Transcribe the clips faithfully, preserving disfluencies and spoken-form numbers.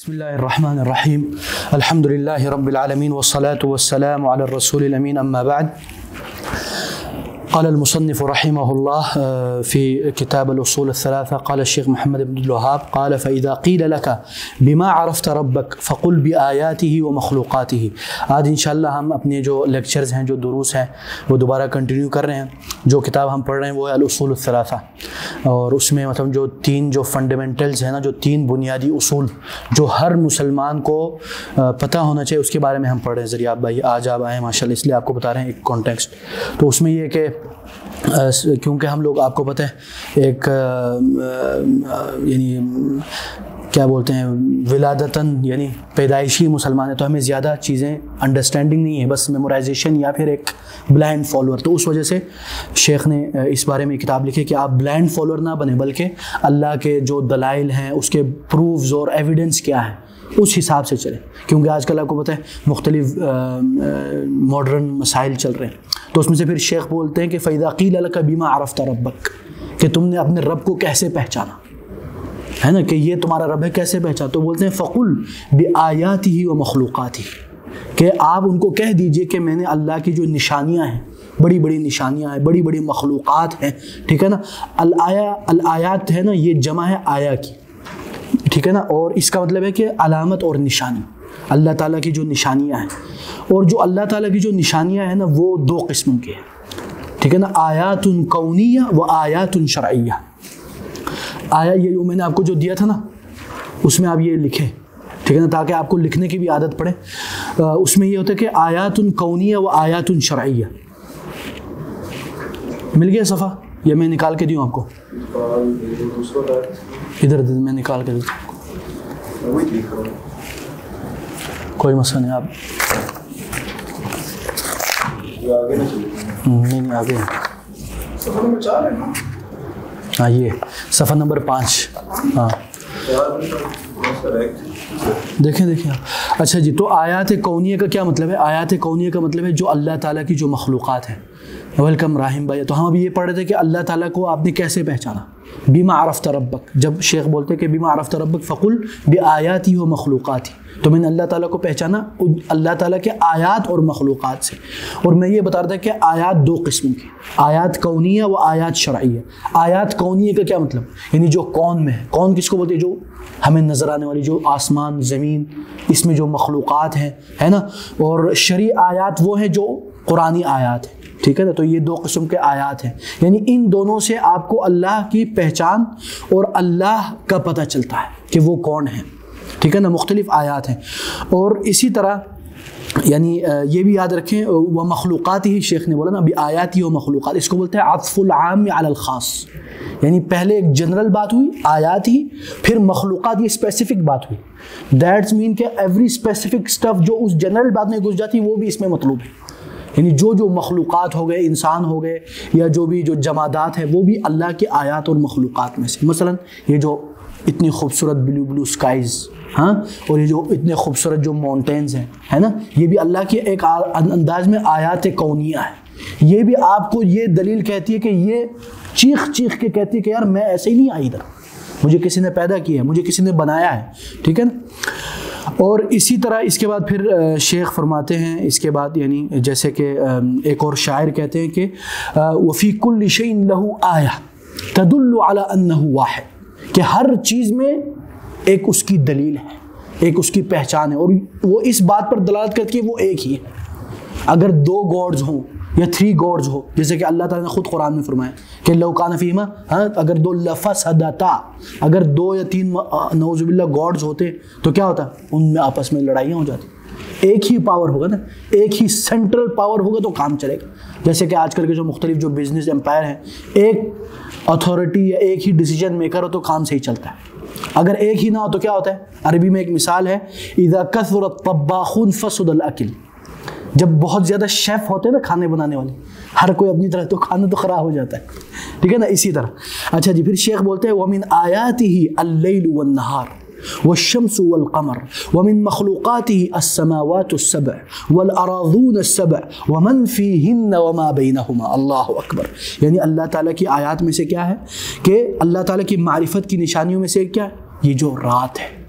بسم الله الرحمن الرحيم الحمد لله رب العالمين والصلاة والسلام على الرسول الأمين أما بعد. قال المصنف رحمه الله في كتاب الأصول الثلاثة قال الشيخ محمد بن الوهاب قال فإذا قيل لك بما عرفت ربك فقل بآياته ومخلوقاته. آج انشاءاللہ ہم اپنے جو لیکچرز ہیں جو دروس ہیں وہ دوبارہ کنٹینیو کر رہے ہیں. جو کتاب ہم پڑھ رہے ہیں وہ ہے الاصول الثلاثہ، اور اس میں مطلب جو تین جو فنڈامنٹلز ہیں نا، جو تین بنیادی اصول جو ہر مسلمان کو پتہ ہونا چاہیے، اس کے بارے میں ہم پڑھ رہے ہیں. ذریعہ بھائی آج آپ آئے ماشاءاللہ، اس لیے آپ کو بتا رہے ہیں ایک کانٹیکسٹ. تو اس میں یہ کہ کیونکہ ہم لوگ آپ کو پتہ ہے ایک یعنی کیا بولتے ہیں ولادتاً یعنی پیدائشی مسلمان ہے، تو ہمیں زیادہ چیزیں انڈرسٹینڈنگ نہیں ہے، بس میمورائزیشن یا پھر ایک بلائنڈ فالوور. تو اس وجہ سے شیخ نے اس بارے میں کتاب لکھی کہ آپ بلائنڈ فالوور نہ بنیں، بلکہ اللہ کے جو دلائل ہیں اس کے پروفز اور ایویڈنس کیا ہے اس حساب سے چلیں. کیونکہ آج کل آپ کو پتہ ہے مختلف ماڈرن مسائل چل رہے ہیں. تو اس میں سے پھر شیخ بولتے ہیں کہ فَإِذَا قِيلَ لَكَ بِمَا عَرَفْتَ رَبَّكَ، کہ تم نے اپنے رب کو کیسے پہچانا ہے نا، کہ یہ تمہارا رب ہے، کیسے پہچانا. تو بولتے ہیں فَقُلْ بِآيَاتِهِ وَمَخْلُوقَاتِهِ، کہ آپ ان کو کہہ دیجئے کہ میں نے اللہ کی جو نشانیاں ہیں، بڑی بڑی نشانیاں ہیں، بڑی بڑی مخلوقات ہیں، ٹھیک ہے نا. الآیا الآیات ہے نا، یہ جمع ہے آیا کی، ٹھیک ہے نا، اور اس کا مطلب ہے کہ علامت اور نشانی، اللہ تعالیٰ کی جو نشانیاں ہیں. اور جو اللہ تعالیٰ کی جو نشانیاں ہیں نا وہ دو قسم کی ہیں، ٹھیک ہے نا. آیات کونیہ و آیات شرعیہ. آیا یہ جو میں نے آپ کو جو دیا تھا نا، اس میں آپ یہ لکھیں، ٹھیک ہے نا، تاکہ آپ کو لکھنے کی بھی عادت پڑے. اس میں یہ ہوتا ہے کہ آیات کونیہ و آیات شرعیہ. مل گیا صفحہ یا میں نکال کے دوں آپ کو؟ ادھر میں نکال کے دیتا ہوں، کوئی مسئلہ نہیں. آپ نہیں نہیں آگے ہاں یہ صفحہ نمبر پانچ. ہاں دیکھیں دیکھیں آپ. اچھا جی، تو آیات کونیہ کا کیا مطلب ہے؟ آیات کونیہ کا مطلب ہے جو اللہ تعالیٰ کی جو مخلوقات ہیں. ویلکم راہم بھائی. تو ہم ابھی یہ پڑھ رہے تھے کہ اللہ تعالیٰ کو آپ نے کیسے پہچانا. بما عرفت ربک، جب شیخ بولتے کہ بما عرفت ربک فقل بآیاتی و مخلوقاتی، تو میں نے اللہ تعالیٰ کو پہچانا اللہ تعالیٰ کے آیات اور مخلوقات سے. اور میں یہ بتا رہا تھا کہ آیات دو قسم کی، آیات کونیہ و آیات شرعیہ. آیات کونیہ کا کیا مطلب؟ یعنی جو کون میں ہے. کون کس کو بولتے ہیں؟ جو ہمیں نظر آنے والی، جو آسمان زمین، اس میں جو مخلوقات ہیں، ہے نا. اور شرعی آیات وہ ہیں جو قرآنی آیات ہیں، ٹھیک ہے نا. تو یہ دو قسم کے آیات ہیں. یعنی ان دونوں سے آپ کو اللہ کی پہچان اور اللہ کا پتہ چلتا ہے کہ وہ کون ہے، ٹھیک ہے نا. مختلف آیات ہیں. اور اسی طرح یعنی یہ بھی یاد رکھیں وہ مخلوقات ہی شیخ نے بولا نا ابھی آیاتی و مخلوقات، اس کو بولتے ہیں عطف العام علی الخاص. یعنی پہلے ایک جنرل بات ہوئی آیات ہی، پھر مخلوقات یہ اسپیسیفک بات ہوئی. دیٹس مین کہ ایوری اسپیسیفک اسٹف جو اس جنرل بات میں گھس جاتی وہ بھی اس میں مطلوب ہے. یعنی جو جو مخلوقات ہو گئے، انسان ہو گئے، یا جو بھی جو جمادات ہیں، وہ بھی اللہ کے آیات اور مخلوقات میں سے. مثلا یہ جو اتنی خوبصورت بلو بلو اسکائز، ہاں، اور یہ جو اتنے خوبصورت جو ماؤنٹینز ہیں، ہے نا، یہ بھی اللہ کے ایک انداز میں آیات کونیہ ہے. یہ بھی آپ کو یہ دلیل کہتی ہے کہ یہ چیخ چیخ کے کہتی ہے کہ یار میں ایسے ہی نہیں آئی ادھر، مجھے کسی نے پیدا کیا ہے، مجھے کسی نے بنایا ہے، ٹھیک ہے نا. اور اسی طرح اس کے بعد پھر شیخ فرماتے ہیں اس کے بعد، یعنی جیسے کہ ایک اور شاعر کہتے ہیں کہ وفی کل شیء لہ آیہ تدل علی انہ واحد، کہ ہر چیز میں ایک اس کی دلیل ہے، ایک اس کی پہچان ہے، اور وہ اس بات پر دلالت کرتی ہے وہ ایک ہی ہے. اگر دو گاڈز ہوں یا تھری گاڈز ہو، جیسے کہ اللہ تعالیٰ نے خود قرآن میں فرمایا کہ لو کان فیہما، ہاں، اگر دو لفسدتا، اگر دو یا تین نعوذ باللہ گاڈز ہوتے تو کیا ہوتا؟ ان میں آپس میں لڑائیاں ہو جاتی. ایک ہی پاور ہوگا نا، ایک ہی سینٹرل پاور ہوگا تو کام چلے گا. جیسے کہ آج کل کے جو مختلف جو بزنس امپائر ہیں، ایک اتھارٹی یا ایک ہی ڈیسیجن میکر ہو تو کام صحیح چلتا ہے. اگر ایک ہی نہ ہو تو کیا ہوتا ہے؟ عربی میں ایک مثال ہے اذا کثر الطباخون فسد الاکل. جب بہت زیادہ شیف ہوتے ہیں نا کھانے بنانے والے، ہر کوئی اپنی طرح، تو کھانا تو خراب ہو جاتا ہے، ٹھیک ہے نا. اسی طرح اچھا جی، پھر شیخ بولتے ہیں وَمِنْ آيَاتِهِ اللَّيْلُ وَالنَّهَارُ وَالشَّمْسُ وَالْقَمَرُ وَمِنْ مَخْلُوقَاتِهِ السَّمَاوَاتُ السَّبْعُ وَالْأَرَاضُونَ السَّبْعُ وَمَنْ فِيهِنَّ وَمَا بَيْنَهُمَا. اللہ اکبر. یعنی اللہ تعالیٰ کی آیات میں سے کیا ہے کہ اللہ تعالیٰ کی معرفت کی نشانیوں میں سے کیا ہے؟ یہ جو رات ہے،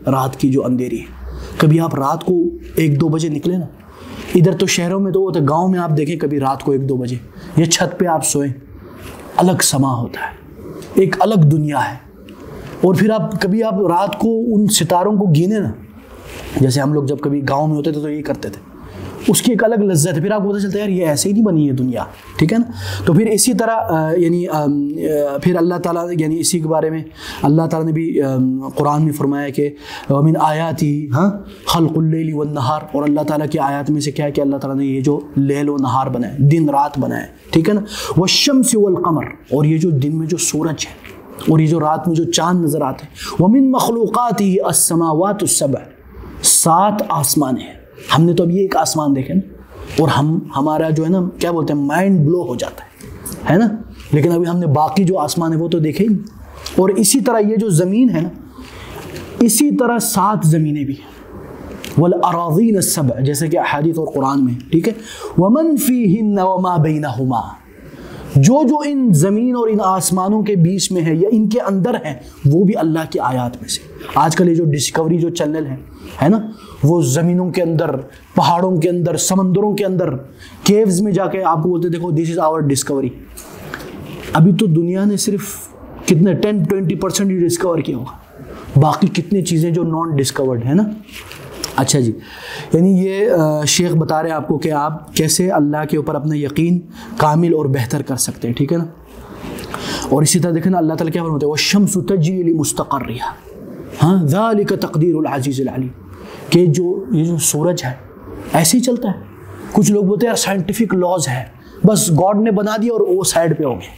رات کی جو اندھیری ہے. کبھی آپ رات کو ایک دو بجے نکلے نا, ادھر تو شہروں میں تو وہ تو گاؤں میں آپ دیکھیں کبھی رات کو ایک دو بجے یا چھت پہ آپ سوئیں, الگ سما ہوتا ہے, ایک الگ دنیا ہے. اور پھر آپ کبھی آپ رات کو ان ستاروں کو گینے نا, جیسے ہم لوگ جب کبھی گاؤں میں ہوتے تھے تو یہ کرتے تھے, اس کی ایک الگ لذت ہے. پھر آپ کو پتہ چلتا ہے یار یہ ایسے ہی نہیں بنی ہے دنیا, ٹھیک ہے نا. تو پھر اسی طرح یعنی پھر اللہ تعالیٰ یعنی اسی کے بارے میں اللہ تعالیٰ نے بھی قرآن میں فرمایا کہ ومن آیاتی ہاں خلق اللیل والنہار, اور اللہ تعالیٰ کی آیات میں سے کیا ہے کہ اللہ تعالیٰ نے یہ جو لیل و نہار بنائے, دن رات بنائے, ٹھیک ہے نا. والشمس والقمر, اور یہ جو دن میں جو سورج ہے اور یہ جو رات میں جو چاند نظر آتے ہیں. ومن مخلوقاتہ السماوات السبع, سات آسمان ہیں. ہم نے تو اب یہ ایک آسمان دیکھے نا, اور ہم ہمارا جو ہے نا کیا بولتے ہیں مائنڈ بلو ہو جاتا ہے ہے نا, لیکن ابھی ہم نے باقی جو آسمان ہے وہ تو دیکھے ہی. اور اسی طرح یہ جو زمین ہے نا, اسی طرح سات زمینیں بھی ہیں. والاراضین السبع, جیسے کہ احادیث اور قرآن میں, ٹھیک ہے. ومن فیہن وما بینہما, جو جو ان زمین اور ان آسمانوں کے بیچ میں ہے یا ان کے اندر ہے وہ بھی اللہ کی آیات میں سے. آج کل یہ جو ڈسکوری جو چینل ہے ہے نا, وہ زمینوں کے اندر, پہاڑوں کے اندر, سمندروں کے اندر, کیوز میں جا کے آپ کو بولتے دیکھو دس از آور ڈسکوری. ابھی تو دنیا نے صرف کتنے ٹین ٹوینٹی پرسینٹ ہی ڈسکور کیا ہوگا, باقی کتنی چیزیں جو نان ڈسکورڈ ہے نا. اچھا جی, یعنی یہ شیخ بتا رہے ہیں آپ کو کہ آپ کیسے اللہ کے اوپر اپنا یقین کامل اور بہتر کر سکتے ہیں, ٹھیک ہے نا. اور اسی طرح دیکھیں نا اللہ تعالیٰ کیا فرماتے ہیں والشمس تجری لمستقرها, ہاں ذالک تقدیر العزیز العلیم, کہ جو یہ جو سورج ہے ایسے ہی چلتا ہے. کچھ لوگ بولتے ہیں سائنٹیفک لاز ہے, بس گاڈ نے بنا دیا اور وہ سائڈ پہ ہو گئے.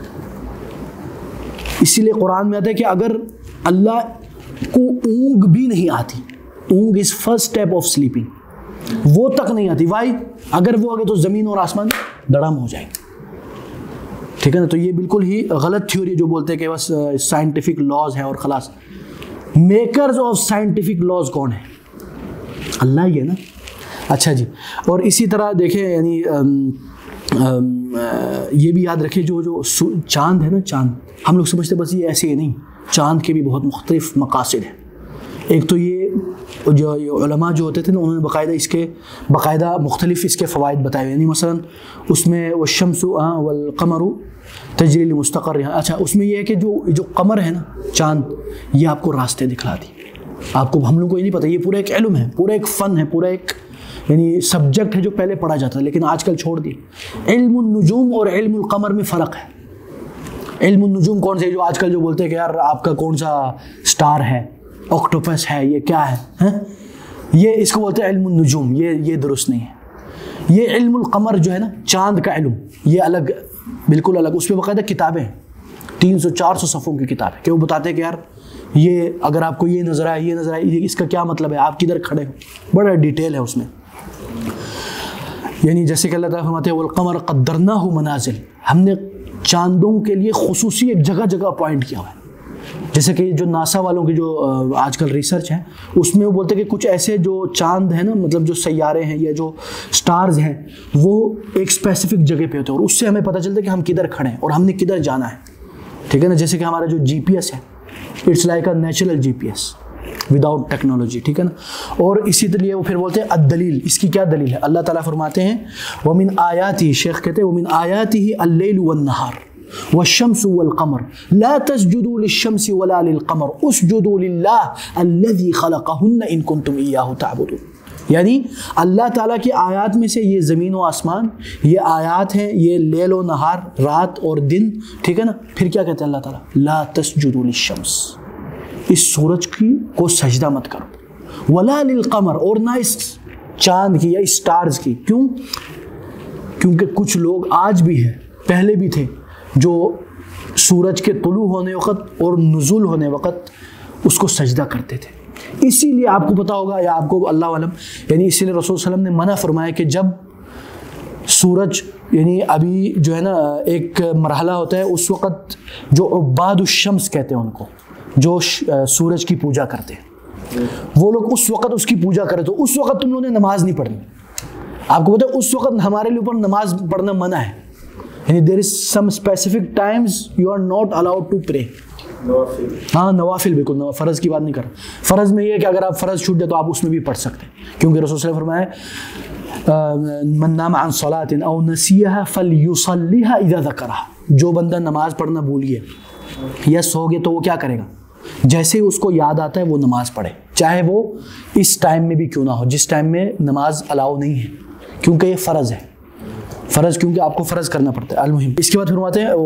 اسی لیے قرآن میں آتا ہے کہ اگر اللہ کو اونگ بھی نہیں آتی, yawning is first step of sleeping, وہ تک نہیں آتی, وائی, اگر وہ آگے تو زمین اور آسمان دڑم ہو جائے, ٹھیک ہے نا. تو یہ بالکل ہی غلط تھیوری جو بولتے ہیں کہ بس سائنٹیفک لاز ہے اور خلاص. میکرز آف سائنٹیفک لاز کون ہے؟ اللہ ہی ہے نا. اچھا جی, اور اسی طرح دیکھیں یعنی یہ بھی یاد رکھیں جو جو چاند ہے نا, چاند ہم لوگ سمجھتے بس یہ ایسے ہی نہیں, چاند کے بھی بہت مختلف مقاصد ہیں. ایک تو یہ جو علماء جو ہوتے تھے نا, انہوں نے باقاعدہ اس کے باقاعدہ مختلف اس کے فوائد بتائے ہوئے. یعنی مثلا اس میں والشمس والقمر تجری لمستقرها, اچھا اس میں یہ ہے کہ جو جو قمر ہے نا, چاند, یہ آپ کو راستے دکھلا دی. آپ کو, ہم لوگوں کو یہ نہیں پتہ, یہ پورا ایک علم ہے, پورا ایک فن ہے, پورا ایک یعنی سبجیکٹ ہے جو پہلے پڑھا جاتا ہے لیکن آج کل چھوڑ دی. علم النجوم اور علم القمر میں فرق ہے. علم النجوم کون سے, جو آج کل جو بولتے ہیں کہ یار آپ کا کون سا سٹار ہے, آکٹوپس ہے, یہ کیا ہے, یہ اس کو بولتے ہیں علم النجوم, یہ یہ درست نہیں ہے. یہ علم القمر جو ہے نا, چاند کا علم, یہ الگ, بالکل الگ. اس پہ باقاعدہ کتابیں ہیں, تین سو چار سو صفحوں کی کتابیں, کہ وہ بتاتے ہیں کہ یار یہ اگر آپ کو یہ نظر آئے, یہ نظر آئے, یہ اس کا کیا مطلب ہے, آپ کدھر کھڑے ہو, بڑا ڈیٹیل ہے اس میں. یعنی جیسے کہ اللہ تعالیٰ فرماتے ہیں والقمر قدرناہ منازل, ہم نے چاندوں کے لیے خصوصی ایک جگہ جگہ پوائنٹ کیا ہوا ہے. جیسے کہ جو ناسا والوں کی جو آج کل ریسرچ ہے اس میں وہ بولتے ہیں کہ کچھ ایسے جو چاند ہیں نا, مطلب جو سیارے ہیں یا جو سٹارز ہیں, وہ ایک اسپیسیفک جگہ پہ ہوتے ہیں, اور اس سے ہمیں پتہ چلتا ہے کہ ہم کدھر کھڑے ہیں اور ہم نے کدھر جانا ہے, ٹھیک ہے نا. جیسے کہ ہمارا جو جی پی ایس ہے, it's like a natural G P S without technology, ٹھیک ہے نا. اور اسی طرح وہ پھر بولتے ہیں الدلیل, اس کی کیا دلیل ہے. اللہ تعالیٰ فرماتے ہیں ومن آیاتی, شیخ کہتے ہیں ومن آیاتی اللیل والنہار والشمس والقمر لا تسجدوا للشمس ولا للقمر اسجدوا للہ الذي خلقهن ان کنتم ایاہ تعبدون. یعنی اللہ تعالیٰ کی آیات میں سے یہ زمین و آسمان, یہ آیات ہیں, یہ لیل و نہار, رات اور دن, ٹھیک ہے نا. پھر کیا کہتے ہیں اللہ تعالیٰ, لا تسجدوا للشمس, اس سورج کی کو سجدہ مت کرو, ولا للقمر, اور نہ اس چاند کی یا اس سٹارز کی. کیوں؟ کیونکہ کچھ لوگ آج بھی ہیں, پہلے بھی تھے, جو سورج کے طلوع ہونے وقت اور نزول ہونے وقت اس کو سجدہ کرتے تھے. اسی لیے آپ کو پتا ہوگا یا آپ کو اللہ علم, یعنی اسی لیے رسول صلی اللہ علیہ وسلم نے منع فرمایا کہ جب سورج, یعنی ابھی جو ہے نا ایک مرحلہ ہوتا ہے, اس وقت جو عباد الشمس کہتے ہیں ان کو, جو سورج کی پوجا کرتے ہیں, وہ لوگ اس وقت اس کی پوجا کرے, تو اس وقت تم لوگوں نے نماز نہیں پڑھنی. آپ کو پتا ہے اس وقت ہمارے لیے اوپر نماز پڑھنا منع ہے. یعنی there is some specific times you are not allowed to pray. ہاں نوافل بالکل، فرض کی بات نہیں کر رہا. فرض میں یہ ہے کہ اگر آپ فرض چھوٹ جائے تو آپ اس میں بھی پڑھ سکتے ہیں، کیونکہ رسول صلی اللہ علیہ وسلم فرمایا من نام عن صلاۃ او نسیها فلیصلیها اذا ذکرها، جو بندہ نماز پڑھنا بھولیے یا سو گے تو وہ کیا کرے گا، جیسے ہی اس کو یاد آتا ہے وہ نماز پڑھے، چاہے وہ اس ٹائم میں بھی کیوں نہ ہو جس ٹائم میں نماز الاؤ نہیں ہے، کیونکہ یہ فرض ہے. فرض کیونکہ آپ کو فرض کرنا پڑتا ہے. المہم اس کے بعد فرماتے ہیں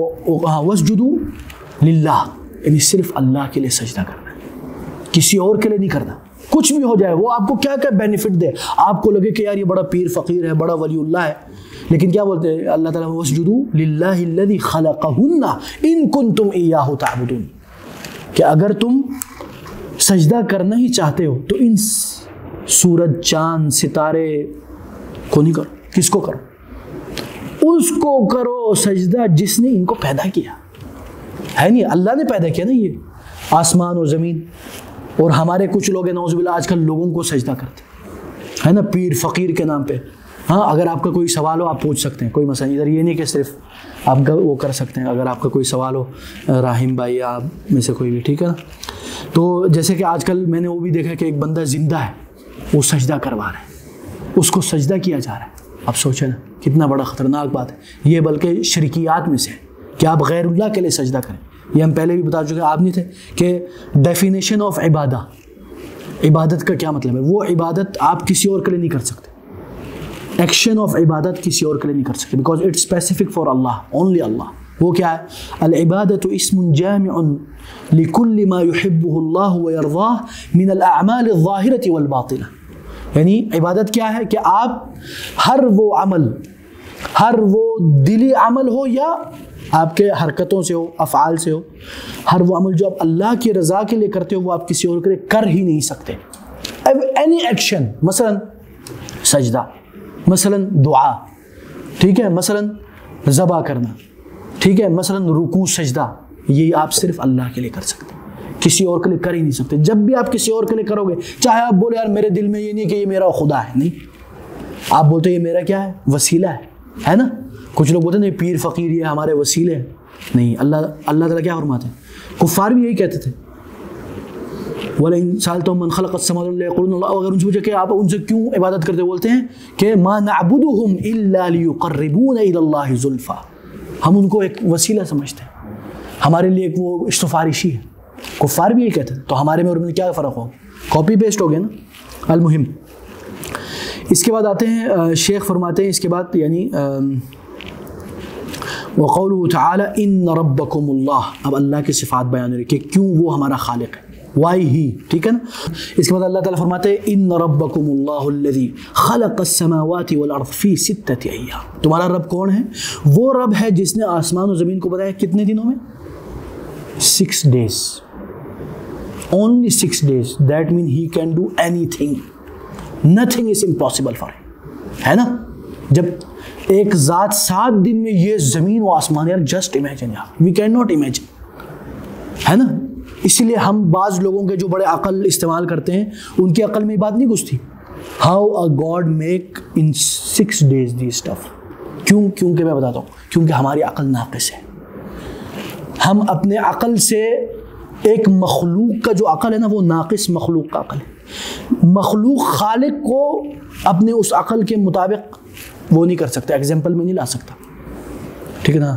وَاسْجُدُوا لِلَّهِ، یعنی صرف اللہ کے لیے سجدہ کرنا ہے، کسی اور کے لیے نہیں کرنا. کچھ بھی ہو جائے وہ آپ کو کیا کیا بینیفٹ دے، آپ کو لگے کہ یار یہ بڑا پیر فقیر ہے، بڑا ولی اللہ ہے، لیکن کیا بولتے ہیں اللہ تعالیٰ وَاسْجُدُوا لِلَّهِ الَّذِي خَلَقَهُنَّ إِن كُنتُمْ إِيَّاهُ تَعْبُدُونَ، کہ اگر تم سجدہ کرنا ہی چاہتے ہو تو ان سورج چاند ستارے کو نہیں کرو، کس کو کرو، اس کو کرو سجدہ جس نے ان کو پیدا کیا ہے. نہیں اللہ نے پیدا کیا نا یہ آسمان اور زمین، اور ہمارے کچھ لوگ ہیں نعوذ باللہ آج کل لوگوں کو سجدہ کرتے ہے نا پیر فقیر کے نام پہ. ہاں اگر آپ کا کوئی سوال ہو آپ پوچھ سکتے ہیں، کوئی مسئلہ ادھر یہ نہیں کہ صرف آپ کا وہ کر سکتے ہیں. اگر آپ کا کوئی سوال ہو راہم بھائی یا آپ میں سے کوئی بھی، ٹھیک ہے نا. تو جیسے کہ آج کل میں نے وہ بھی دیکھا کہ ایک بندہ زندہ ہے، وہ سجدہ کروا رہا ہے، اس کو سجدہ کیا جا رہا ہے. اب سوچیں نا کتنا بڑا خطرناک بات ہے یہ، بلکہ شرکیات میں سے ہے کہ آپ غیر اللہ کے لیے سجدہ کریں. یہ ہم پہلے بھی بتا چکے آپ نہیں تھے کہ ڈیفینیشن آف عبادہ، عبادت کا کیا مطلب ہے. وہ عبادت آپ کسی اور کے لیے نہیں کر سکتے، ایکشن آف عبادت کسی اور کے لیے نہیں کر سکتے، بیکاز اٹس اسپیسیفک فار اللہ، اونلی اللہ. وہ کیا ہے، العبادۃ اسم جامع لکل ما یحبہ اللہ ویرضاہ من الاعمال الظاہرۃ والباطنہ. یعنی عبادت کیا ہے کہ آپ ہر وہ عمل، ہر وہ دلی عمل ہو یا آپ کے حرکتوں سے ہو، افعال سے ہو، ہر وہ عمل جو آپ اللہ کی رضا کے لیے کرتے ہو وہ آپ کسی اور کے لیے کر ہی نہیں سکتے. اینی ایکشن، مثلا سجدہ، مثلا دعا، ٹھیک ہے، مثلا ذبح کرنا، ٹھیک ہے، مثلا رکوع سجدہ، یہ آپ صرف اللہ کے لیے کر سکتے، کسی اور کے لیے کر ہی نہیں سکتے. جب بھی آپ کسی اور کے لیے کرو گے، چاہے آپ بولے یار میرے دل میں یہ نہیں کہ یہ میرا خدا ہے، نہیں، آپ بولتے یہ میرا کیا ہے، وسیلہ ہے، ہے نا. کچھ لوگ بولتے ہیں نہیں پیر فقیر یہ ہمارے وسیلے ہیں، نہیں. اللہ اللہ تعالیٰ کیا فرماتے ہیں، کفار بھی یہی کہتے تھے وَلَئِن سَأَلْتَهُم مَّنْ خَلَقَ السَّمَاوَاتِ وَالْأَرْضَ لَيَقُولُنَّ اللَّهُ. اگر ان سے پوچھے کہ آپ ان سے کیوں عبادت کرتے، بولتے ہیں کہ مَا نَعْبُدُهُمْ إِلَّا لِيُقَرِّبُونَ إِلَى اللَّهِ زُلْفَىٰ، ہم ان کو ایک وسیلہ سمجھتے ہیں، ہمارے لیے ایک وہ سفارشی ہے. کفار بھی یہی کہتے ہیں. تو ہمارے میں اور میں کیا فرق ہوگا، کاپی پیسٹ ہو گیا نا. المہم اس کے بعد آتے ہیں شیخ فرماتے ہیں اس کے بعد یعنی وقوله تعالی ان ربکم اللہ. اب اللہ کی صفات بیان ہو رہی کہ کیوں وہ ہمارا خالق ہے، وائی ہی، ٹھیک ہے نا. اس کے بعد اللہ تعالیٰ فرماتے ہیں ان ربکم اللہ الذی خلق السماوات والارض فی ستۃ ایام. تمہارا رب کون ہے، وہ رب ہے جس نے آسمان و زمین کو بنایا کتنے دنوں میں، six days, only six days. That man he can do anything, nothing is impossible for ہم، ہے نا. جب ایک ذات سات دن میں یہ زمین و آسمان، یار جسٹ امیجن، یار وی کین ناٹ امیجن، ہے نا. اسی لیے ہم بعض لوگوں کے جو بڑے عقل استعمال کرتے ہیں ان کی عقل میں یہ بات نہیں گھستی، how a God make in six days the stuff. کیوں؟ کیونکہ میں بتاتا ہوں، کیونکہ ہماری عقل ناقص ہے. ہم اپنے عقل سے ایک مخلوق کا جو عقل ہے نا وہ ناقص مخلوق کا عقل ہے. مخلوق خالق کو اپنے اس عقل کے مطابق وہ نہیں کر سکتا، ایگزامپل میں نہیں لا سکتا، ٹھیک ہے نا.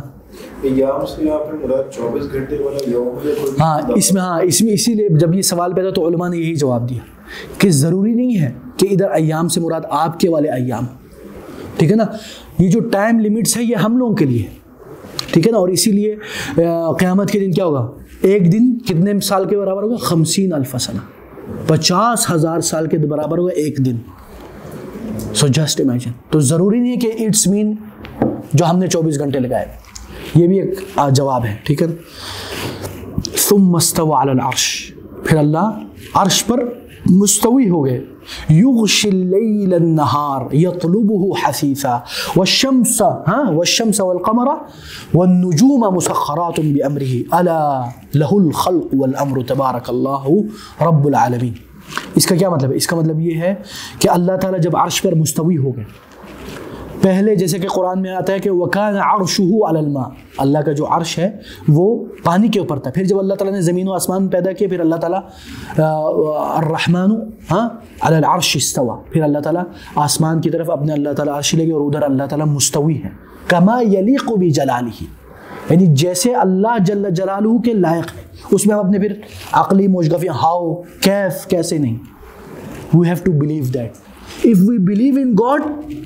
ہاں اس میں ہاں اس میں اسی لیے جب یہ سوال پیدا تو علماء نے یہی جواب دیا کہ ضروری نہیں ہے کہ ادھر ایام سے مراد آپ کے والے ایام، ٹھیک ہے نا. یہ جو ٹائم لیمٹس ہے یہ ہم لوگوں کے لیے، ٹھیک ہے نا. اور اسی لیے قیامت کے دن کیا ہوگا، ایک دن کتنے سال کے برابر ہوگا، خمسین الف سنہ، پچاس ہزار سال کے برابر ہوگا ایک دن. So just imagine. تو ضروری نہیں ہے کہ اٹس مین جو ہم نے چوبیس گھنٹے لگائے، یہ بھی ایک جواب ہے، ٹھیک ہے. ثم استوى على العرش، پھر اللہ عرش پر مستوی ہو گئے. یغشی اللیل النہار یطلبہ حثیثا والشمس ہاں والشمس والقمر والنجوم مسخرات بامرہ الا لہ الخلق والامر تبارک اللہ رب العالمین. اس کا کیا مطلب ہے، اس کا مطلب یہ ہے کہ اللہ تعالیٰ جب عرش پر مستوی ہو گئے، پہلے جیسے کہ قرآن میں آتا ہے کہ وَكَانَ عَرْشُهُ عَلَى الْمَاءِ، اللہ کا جو عرش ہے وہ پانی کے اوپر تھا. پھر جب اللہ تعالیٰ نے زمین و آسمان پیدا کیے پھر اللہ تعالیٰ الرحمن ہاں علی العرش استوى، پھر اللہ تعالیٰ آسمان کی طرف اپنے اللہ تعالیٰ عرش لے گئے اور ادھر اللہ تعالیٰ مستوی ہے. کما یلیق بجلالہ، یعنی جیسے اللہ جل جلالہ کے لائق ہے. اس میں ہم اپنے پھر عقلی موجگفی ہاؤ کیف کیسے نہیں. We have to believe that. If we believe in God,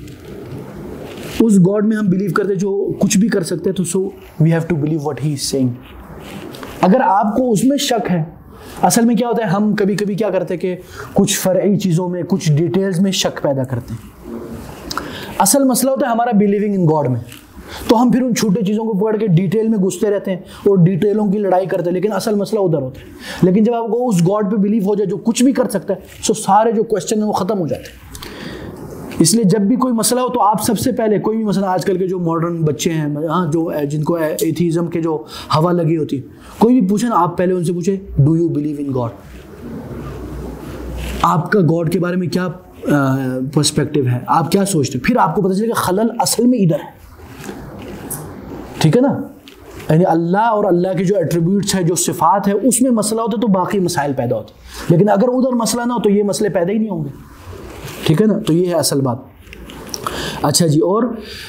اس گاڈ میں ہم بلیو کرتے جو کچھ بھی کر سکتے تو so we have to believe what he is saying. اگر آپ کو اس میں شک ہے، اصل میں کیا ہوتا ہے ہم کبھی کبھی کیا کرتے ہیں کہ کچھ فرعی چیزوں میں کچھ ڈیٹیلز میں شک پیدا کرتے ہیں. اصل مسئلہ ہوتا ہے ہمارا بلیونگ ان گاڈ میں، تو ہم پھر ان چھوٹے چیزوں کو پکڑ کے ڈیٹیل میں گھستے رہتے ہیں اور ڈیٹیلوں کی لڑائی کرتے ہیں، لیکن اصل مسئلہ ادھر ہوتا ہے. لیکن جب آپ کو اس گاڈ پہ بلیو ہو جائے جو کچھ بھی کر سکتا ہے سو سارے جو کوشچن ہیں وہ ختم ہو جاتے ہیں. اس لیے جب بھی کوئی مسئلہ ہو تو آپ سب سے پہلے کوئی بھی مسئلہ، آج کل کے جو ماڈرن بچے ہیں ہاں جو جن کو ایتھیزم کے جو ہوا لگی ہوتی ہے، کوئی بھی پوچھے نا آپ پہلے ان سے پوچھے do you believe in God, آپ کا گاڈ کے بارے میں کیا پرسپیکٹیو ہے، آپ کیا سوچتے ہیں. پھر آپ کو پتہ چلے کہ خلل اصل میں ادھر ہے. ٹھیک ہے نا، یعنی اللہ اور اللہ کے جو ایٹریبیوٹس ہیں جو صفات ہے اس میں مسئلہ ہوتا ہے تو باقی مسائل پیدا ہوتے ہیں. لیکن اگر ادھر مسئلہ نہ ہو تو یہ مسئلے پیدا ہی نہیں ہوں گے. ٹھیک ہے نا، تو یہ ہے اصل بات. اچھا جی، اور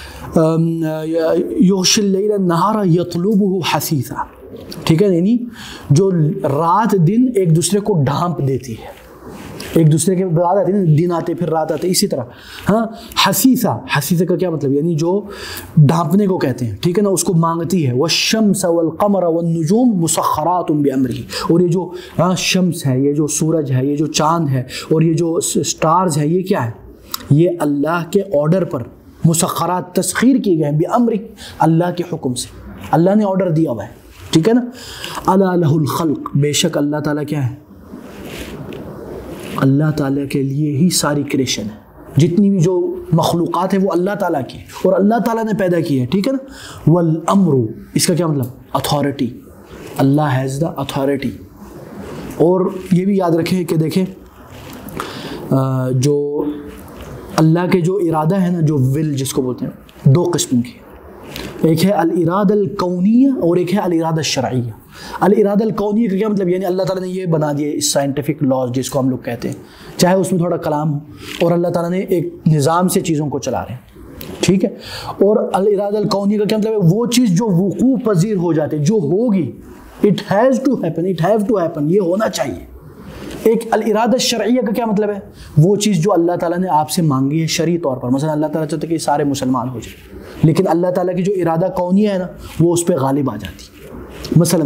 یغشی اللیل النہار یطلبہ حثیثا، ٹھیک ہے، یعنی جو رات دن ایک دوسرے کو ڈھانپ دیتی ہے، ایک دوسرے کے بعد آتے ہیں دن آتے پھر رات آتے اسی طرح. ہاں حثیثا، حثیثا کا کیا مطلب، یعنی جو ڈھانپنے کو کہتے ہیں. ٹھیک ہے نا، اس کو مانگتی ہے. والشمس والقمر والنجوم مسخرات بامرہ، اور یہ جو ہاں شمس ہے، یہ جو سورج ہے، یہ جو چاند ہے اور یہ جو سٹارز ہے، یہ کیا ہے، یہ اللہ کے آرڈر پر مسخرات تسخیر کیے گئے ہیں بامرہ، اللہ کے حکم سے. اللہ نے آرڈر دیا ہوا ہے. ٹھیک ہے نا. الا لہ الخلق، بے شک اللہ تعالیٰ کیا ہے، اللہ تعالیٰ کے لیے ہی ساری کریشن ہے. جتنی بھی جو مخلوقات ہیں وہ اللہ تعالیٰ کی ہے اور اللہ تعالیٰ نے پیدا کی ہے. ٹھیک ہے نا. والامر، اس کا کیا مطلب، اتھارٹی. اللہ ہیز دا اتھارٹی. اور یہ بھی یاد رکھیں کہ دیکھیں جو اللہ کے جو ارادہ ہے نا، جو ول جس کو بولتے ہیں، دو قسم کی. ایک ہے الارادہ الکونیہ اور ایک ہے الارادہ الشرعیہ. الارادہ الکونیہ کا کیا مطلب، یعنی اللہ تعالیٰ نے یہ بنا دیے سائنٹیفک لاز جس کو ہم لوگ کہتے ہیں، چاہے اس میں تھوڑا کلام ہو، اور اللہ تعالیٰ نے ایک نظام سے چیزوں کو چلا رہے ہیں. ٹھیک ہے. اور الارادہ الکونیہ کا کیا مطلب ہے، وہ چیز جو وقوع پذیر ہو جاتے، جو ہوگی، it has to happen, it have to happen, یہ ہونا چاہیے. ایک الارادہ الشرعیہ کا کیا مطلب ہے، وہ چیز جو اللہ تعالیٰ نے آپ سے مانگی ہے شرعی طور پر. مثلا اللہ تعالیٰ چاہتے کہ سارے مسلمان ہو جائیں، لیکن اللہ تعالیٰ کی جو ارادہ کونیہ ہے نا وہ اس پہ غالب آ جاتی ہے. مثلا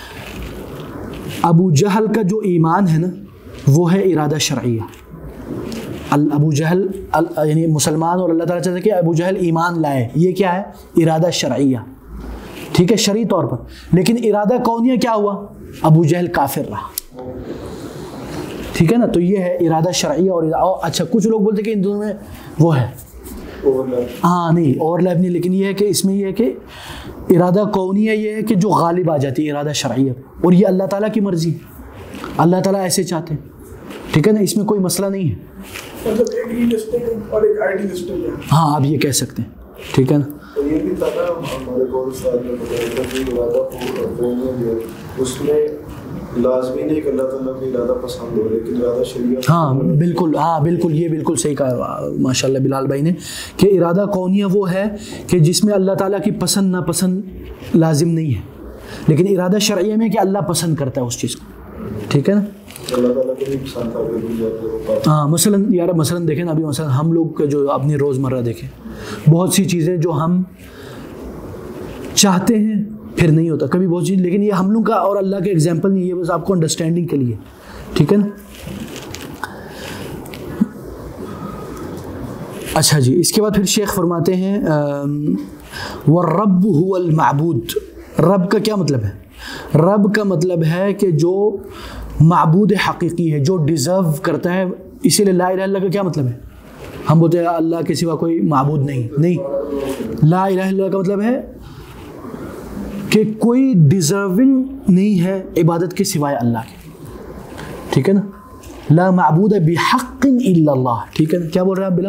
ابو جہل کا جو ایمان ہے نا وہ ہے ارادہ شرعیہ. ابو جہل یعنی مسلمان اور اللہ تعالیٰ چاہتے کہ ابو جہل ایمان لائے، یہ کیا ہے، ارادہ شرعیہ. ٹھیک ہے، شرعی طور پر. لیکن ارادہ کونیہ کیا ہوا، ابو جہل کافر رہا. ٹھیک ہے نا. تو یہ ہے ارادہ شرعیہ اور ارادہ. اچھا، کچھ لوگ بولتے کہ ان دونوں میں وہ ہے ہاں نہیں اوور لیپ نہیں، لیکن یہ ہے کہ اس میں یہ ہے کہ ارادہ کونیہ یہ ہے کہ جو غالب آ جاتی ہے ارادہ شرعیہ، اور یہ اللہ تعالیٰ کی مرضی، اللہ تعالیٰ ایسے چاہتے ہیں. ٹھیک ہے نا، اس میں کوئی مسئلہ نہیں ہے. ہاں آپ یہ کہہ سکتے ہیں. ٹھیک ہے نا. لازمی نہیں کہ اللہ تعالیٰ کو ارادہ پسند ہو، لیکن ارادہ شریعت. ہاں بالکل، ہاں بالکل، یہ بالکل صحیح کہا ماشاء اللہ بلال بھائی نے کہ ارادہ کونیہ وہ ہے کہ جس میں اللہ تعالیٰ کی پسند ناپسند لازم نہیں ہے، لیکن ارادہ شرعیہ میں کہ اللہ پسند کرتا ہے اس چیز کو. ٹھیک ہے نا. اللہ تعالیٰ کو بھی پسند آتا ہے. ہاں مثلاً یار مثلاً دیکھیں نا، ابھی مثلاً ہم لوگ جو اپنی روزمرہ دیکھیں، بہت سی چیزیں جو ہم چاہتے ہیں پھر نہیں ہوتا کبھی بہت چیز، لیکن یہ ہم لوگ کا اور اللہ کے ایگزامپل نہیں، یہ بس آپ کو انڈرسٹینڈنگ کے لیے. ٹھیک ہے نا. اچھا جی، اس کے بعد پھر شیخ فرماتے ہیں وَالرَّبُّ هُوَ الْمَعْبُودُ. رب کا کیا مطلب ہے، رب کا مطلب ہے کہ جو معبود حقیقی ہے، جو ڈیزرو کرتا ہے. اسی لیے لا الہ الا اللہ کا کیا مطلب ہے، ہم بولتے ہیں اللہ کے سوا کوئی معبود نہیں. نہیں، لا الہ الا اللہ کا مطلب ہے کہ کوئی ڈیزرونگ نہیں ہے عبادت کے سوائے اللہ کے. ٹھیک ہے نا. لا معبود بحق الا اللہ. ٹھیک ہے نا؟ کیا بول رہے ہیں آپ بلال؟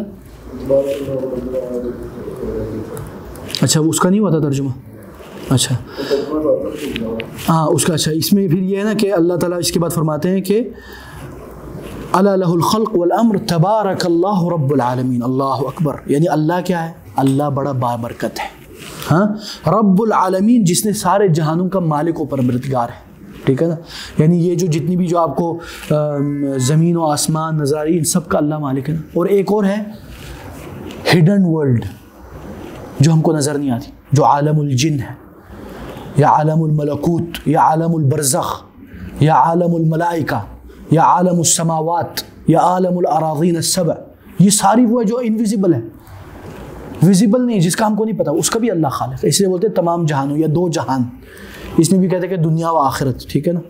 اچھا وہ اس کا نہیں ہوا تھا ترجمہ؟ اچھا ہاں اس کا. اچھا اس میں پھر یہ ہے نا کہ اللہ تعالیٰ اس کے بعد فرماتے ہیں کہ الا لہ الخلق والامر تبارک اللہ رب العالمین. اللہ اکبر. یعنی اللہ کیا ہے؟ اللہ بڑا بابرکت ہے. ہاں رب العالمین جس نے سارے جہانوں کا مالک و پروردگار ہے. ٹھیک ہے نا؟ یعنی یہ جو جتنی بھی جو آپ کو زمین و آسمان نظر آ رہی ہے ان سب کا اللہ مالک ہے نا. اور ایک اور ہے ہڈن ورلڈ جو ہم کو نظر نہیں آتی, جو عالم الجن ہے یا عالم الملکوت یا عالم البرزخ یا عالم الملائکہ یا عالم السماوات یا عالم الاراضین السبع. یہ ساری وہ ہے جو انویزیبل ہے, ویزیبل نہیں, جس کا ہم کو نہیں پتا, اس کا بھی اللہ خالق ہے. اس لیے بولتے ہیں تمام جہانوں یا دو جہان. اس میں بھی کہتے ہیں کہ دنیا و آخرت. ٹھیک ہے نا؟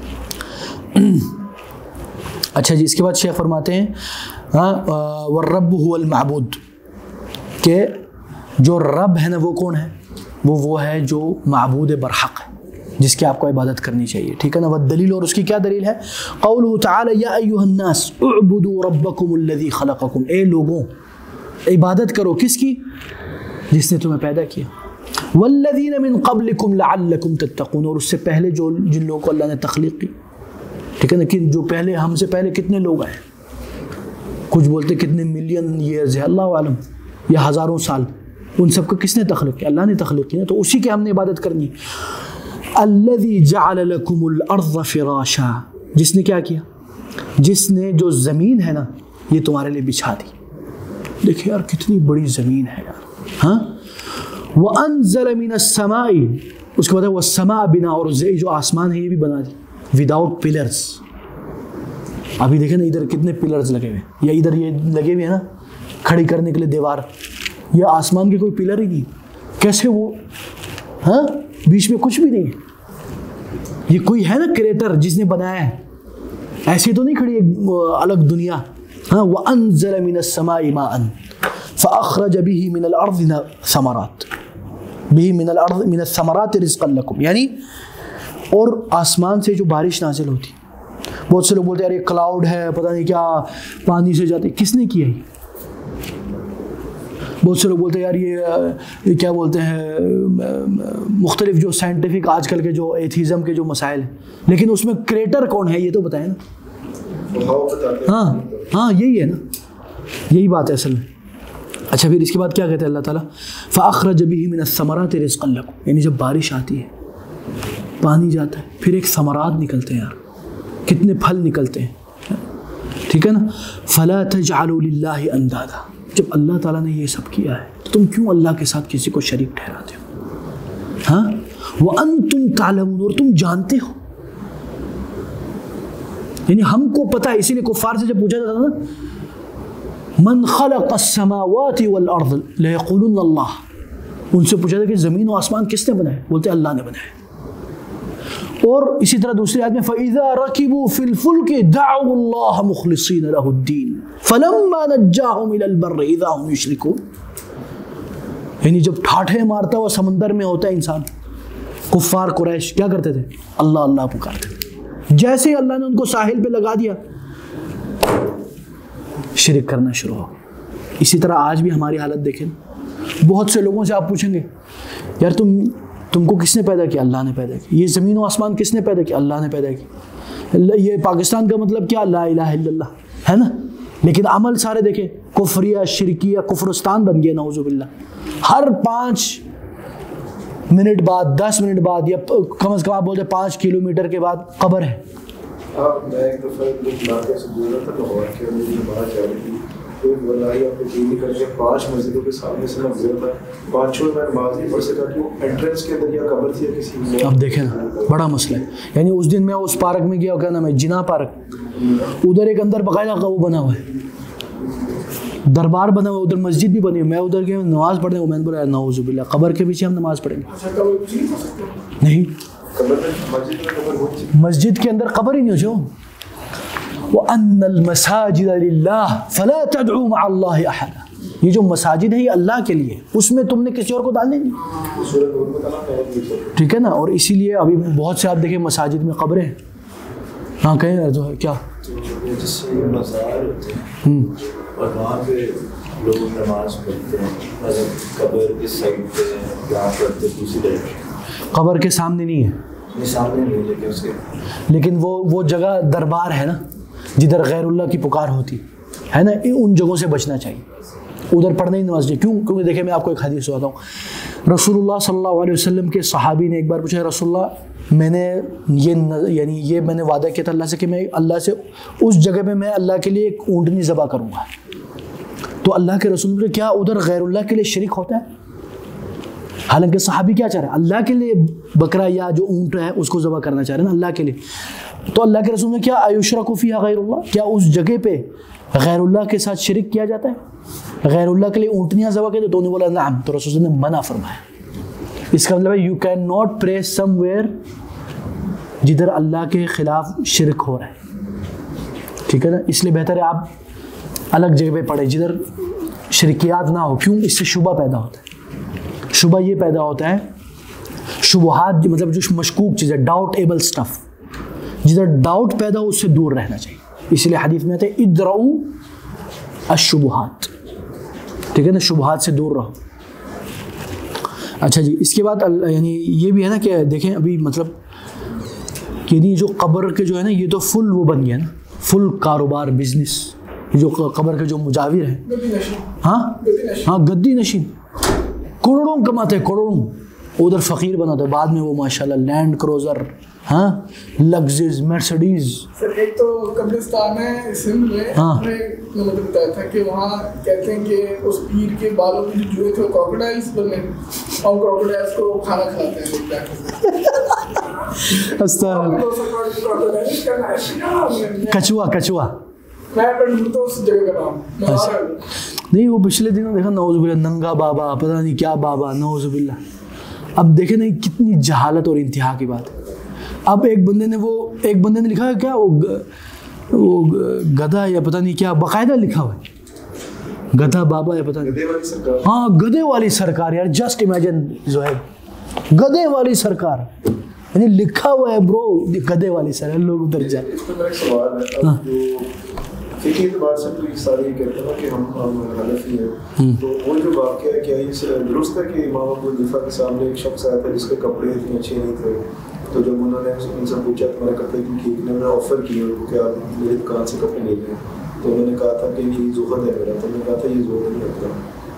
اچھا جی اس کے بعد شیخ فرماتے ہیں ہاں والرب هو المعبود, کہ جو رب ہے نا وہ کون ہے؟ وہ وہ ہے جو معبود برحق ہے, جس کی آپ کو عبادت کرنی چاہیے. ٹھیک ہے نا؟ والدلیل, اور اس کی کیا دلیل ہے؟ قوله تعالی یا ایھا الناس اعبدوا ربکم الذی خلقکم. اے لوگوں عبادت کرو کس کی؟ جس نے تمہیں پیدا کیا. والذین من قبلکم لعلکم تتقون, اور اس سے پہلے جو جن لوگوں کو اللہ نے تخلیق کی. ٹھیک ہے نا؟ کہ جو پہلے ہم سے پہلے کتنے لوگ آئے, کچھ بولتے کتنے ملین ایئرز ہے, اللہ عالم, یا ہزاروں سال. ان سب کو کس نے تخلیق کیا؟ اللہ نے تخلیق کیا. تو اسی کے ہم نے عبادت کرنی. الذی جعل لکم الارض فراشا, جس نے کیا کیا؟ جس نے جو زمین ہے نا یہ تمہارے لیے بچھا دی. دیکھیں یار کتنی بڑی زمین ہے یار. ہاں وانزل من السماء, اس کے بعد ہے والسماء بنا, اور جو آسمان ہے یہ بھی بنا دی وداؤٹ پلرز. ابھی دیکھیں نا ادھر کتنے پلرز لگے ہوئے, یا ادھر یہ لگے ہوئے ہیں نا کھڑی کرنے کے لیے دیوار, یہ آسمان کے کوئی پلر ہی نہیں. کیسے وہ ہاں بیچ میں کچھ بھی نہیں ہے. یہ کوئی ہے نا کریٹر جس نے بنایا ہے, ایسے تو نہیں کھڑی ایک الگ دنیا. ہاں وانزل من السماء ماء فاخرج به من الارض ثمرات به من الارض من الثمرات رزقا لكم. یعنی اور آسمان سے جو بارش نازل ہوتی, بہت سے لوگ بولتے ہیں یار یہ کلاؤڈ ہے پتہ نہیں کیا پانی سے جاتے, کس نے کیا ہے؟ بہت سے لوگ بولتے ہیں یار یہ کیا بولتے ہیں مختلف جو سائنٹیفک آج کل کے جو ایتھیزم کے جو مسائل ہیں, لیکن اس میں کریٹر کون ہے یہ تو بتائیں نا. ہاں ہاں یہی ہے نا, یہی بات ہے اصل میں. اچھا پھر اس کے بعد کیا کہتے ہیں اللہ تعالیٰ؟ فَأَخْرَجَ بِهِ مِنَ الثَّمَرَاتِ رِزْقًا لَكُمْ, یعنی جب بارش آتی ہے پانی جاتا ہے پھر ایک ثمرات نکلتے ہیں یار, کتنے پھل نکلتے ہیں. ٹھیک ہے نا؟ فَلَا تَجْعَلُوا لِلَّهِ أَنْدَادًا, جب اللہ تعالیٰ نے یہ سب کیا ہے تو تم کیوں اللہ کے ساتھ کسی کو شریک ٹھہراتے ہو؟ ہاں وَأَنْتُمْ تَعْلَمُونَ, اور تم جانتے ہو. یعنی ہم کو پتہ ہے, اسی لیے کفار سے جب پوچھا جاتا تھا نا من خلق السماوات والارض ليقولون اللہ, ان سے پوچھا تھا کہ زمین و آسمان کس نے بنائے؟ بولتے اللہ نے بنائے. اور اسی طرح دوسری آیت میں فَإِذَا رَكِبُوا فِي الْفُلْكِ دَعَوُا اللَّهَ مُخْلِصِينَ لَهُ الدِّينَ فَلَمَّا نَجَّاهُمْ إِلَى الْبَرِّ إِذَا هُمْ يُشْرِكُونَ. یعنی جب ٹھاٹھے مارتا ہوا سمندر میں ہوتا ہے انسان, کفار قریش کیا کرتے تھے؟ اللہ اللہ پکارتے تھے. جیسے ہی اللہ نے ان کو ساحل پہ لگا دیا شرک کرنا شروع ہو. اسی طرح آج بھی ہماری حالت دیکھیں, بہت سے لوگوں سے آپ پوچھیں گے یار تم تم کو کس نے پیدا کیا؟ اللہ نے پیدا کیا. یہ زمین و آسمان کس نے پیدا کیا؟ اللہ نے پیدا کیا. یہ پاکستان کا مطلب کیا؟ لا الہ الا اللہ ہے نا, لیکن عمل سارے دیکھیں کفریہ شرکیہ کفرستان بن گیا نعوذ باللہ. ہر پانچ منٹ بعد دس منٹ بعد یا کم از کم آپ بولتے پانچ کلو میٹر کے بعد قبر ہے. میں ایک دفعہ علاقے سے گزرا تھا لاہور کے اندر مجھے بڑا چل رہی تھی تو واللہ آپ کو یقین کر کے پانچ مسجدوں کے سامنے سے میں گزرا تھا, پانچوں میں نماز نہیں پڑھ سکا کہ وہ انٹرنس کے اندر یا قبر تھی یا کسی. اب دیکھیں نا بڑا مسئلہ ہے. یعنی اس دن میں اس پارک میں گیا, کیا نام ہے, جناح پارک, ادھر ایک اندر باقاعدہ وہ بنا ہوا ہے, دربار بنا ہوا, ادھر مسجد بھی بنی ہوئی. میں ادھر گیا نماز پڑھنے کو, میں نے بولا نعوذ باللہ قبر کے پیچھے ہم نماز پڑھیں گے؟ نہیں, مسجد کے اندر قبر ہی نہیں ہو جو. وَأَنَّ الْمَسَاجِدَ لِلَّهِ فَلَا تَدْعُوا مَعَ اللَّهِ أَحَدًا, یہ جو مساجد ہے یہ اللہ کے لیے, اس میں تم نے کسی اور کو ڈالنے نہیں. ٹھیک ہے نا. اور اسی لیے ابھی بہت سے آپ دیکھیں مساجد میں قبریں ہیں, ہاں کہیں جو ہے کیا تو جس سے مزار ہوتے ہیں اور وہاں پہ لوگ نماز پڑھتے ہیں، مطلب قبر کے سائڈ پہ یہاں پڑھتے دوسری ڈائریکشن، قبر کے سامنے نہیں ہے، نہیں سامنے نہیں لیکن اس کے لیکن وہ وہ جگہ دربار ہے نا جدھر غیر اللہ کی پکار ہوتی ہے نا، ان جگہوں سے بچنا چاہیے، ادھر پڑھنے ہی نماز چاہیے. کیوں؟ کیونکہ دیکھیں میں آپ کو ایک حدیث سناتا ہوں. رسول اللہ صلی اللہ علیہ وسلم کے صحابی نے ایک بار پوچھا رسول اللہ میں نے یہ یعنی یہ میں نے وعدہ کیا تھا اللہ سے کہ میں اللہ سے اس جگہ پہ میں اللہ کے لیے ایک اونٹنی ذبح کروں گا. تو اللہ کے رسول نے کیا ادھر غیر اللہ کے لیے شرک ہوتا ہے؟ حالانکہ صحابی کیا چاہ رہے ہیں؟ اللہ کے لیے بکرا یا جو اونٹ ہے اس کو ذبح کرنا چاہ رہے ہیں نا اللہ کے لیے. تو اللہ کے رسول نے کیا ایشرک فیہا غیر اللہ، کیا اس جگہ پہ غیر اللہ کے ساتھ شرک کیا جاتا ہے؟ غیر اللہ کے لیے اونٹنیاں ذبح کرتے تو انہوں نے بولا نعم. تو رسول نے منع فرمایا. اس کا مطلب ہے یو کین ناٹ پرے سم ویئر جدھر اللہ کے خلاف شرک ہو رہا ہے، ٹھیک ہے نا. اس لیے بہتر ہے آپ الگ جگہ پہ پڑھیں جدھر شرکیات نہ ہو. کیوں؟ اس سے شبہ پیدا ہوتا ہے. شبہ یہ پیدا ہوتا ہے شبہات مطلب جو مشکوک چیز ہے ڈاؤٹ ایبل سٹف، جدھر ڈاؤٹ پیدا ہو اس سے دور رہنا چاہیے. اس لیے حدیث میں آتا ہے ادرؤ الشبہات، ٹھیک ہے نا، شبہات سے دور رہو. اچھا جی اس کے بعد یعنی یہ بھی ہے نا کہ دیکھیں ابھی مطلب یعنی جو قبر کے جو ہے نا یہ تو فل وہ بن گیا نا، فل کاروبار بزنس. جو قبر کے جو مجاور ہیں ہاں ہاں گدی نشین کروڑوں کماتے ہیں کروڑوں، ادھر فقیر بناتے ہیں، بعد میں وہ ماشاءاللہ لینڈ کروزر ہاں لگزز مرسڈیز. سر ایک تو قبرستان ہے سندھ میں، ہاں میں نے بتایا تھا کہ وہاں کہتے ہیں کہ اس پیر کے بالوں میں جو جوئے تھے وہ کراکوڈائلز بنے اور کراکوڈائلز کو کھانا کھلاتے ہیں. کچوا کچوا میں ڈھونڈتا ہوں اس جگہ کا نام نہیں. وہ پچھلے دنوں دیکھا نعوذ باللہ ننگا بابا پتہ نہیں کیا بابا نعوذ باللہ. اب دیکھیں نہیں کتنی جہالت اور انتہا کی بات ہے. اب ایک بندے نے وہ ایک بندے نے لکھا ہے کیا وہ گدھا یا پتہ نہیں کیا باقاعدہ لکھا ہوا ہے گدھا بابا یا پتہ نہیں ہاں گدھے والی سرکار. یار جسٹ امیجن زہیب گدھے والی سرکار یعنی لکھا ہوا ہے برو گدھے والی سرکار. لوگ ادھر جائیں. اس پہ میرا ایک سوال ہے جو فقہی اعتبار سے تو سارے یہ کہتے ہیں کہ ہم حنفی ہیں، تو وہ جو واقعہ ہے کیا یہ درست ہے کہ امام ابو حنیفہ کے سامنے ایک شخص آیا تھا جس کے کپڑے اتنے اچھے نہیں تھے، تو جب انہوں نے ان سے پوچھا تمہارے کپڑے کیوں ٹھیک نہیں، میں نے آفر کی ان کو کہ آپ میری دکان سے کپڑے لے لیں، تو انہوں نے کہا تھا کہ یہ زہد ہے میرا. تو میں نے کہا تھا یہ زہد نہیں ہوتا.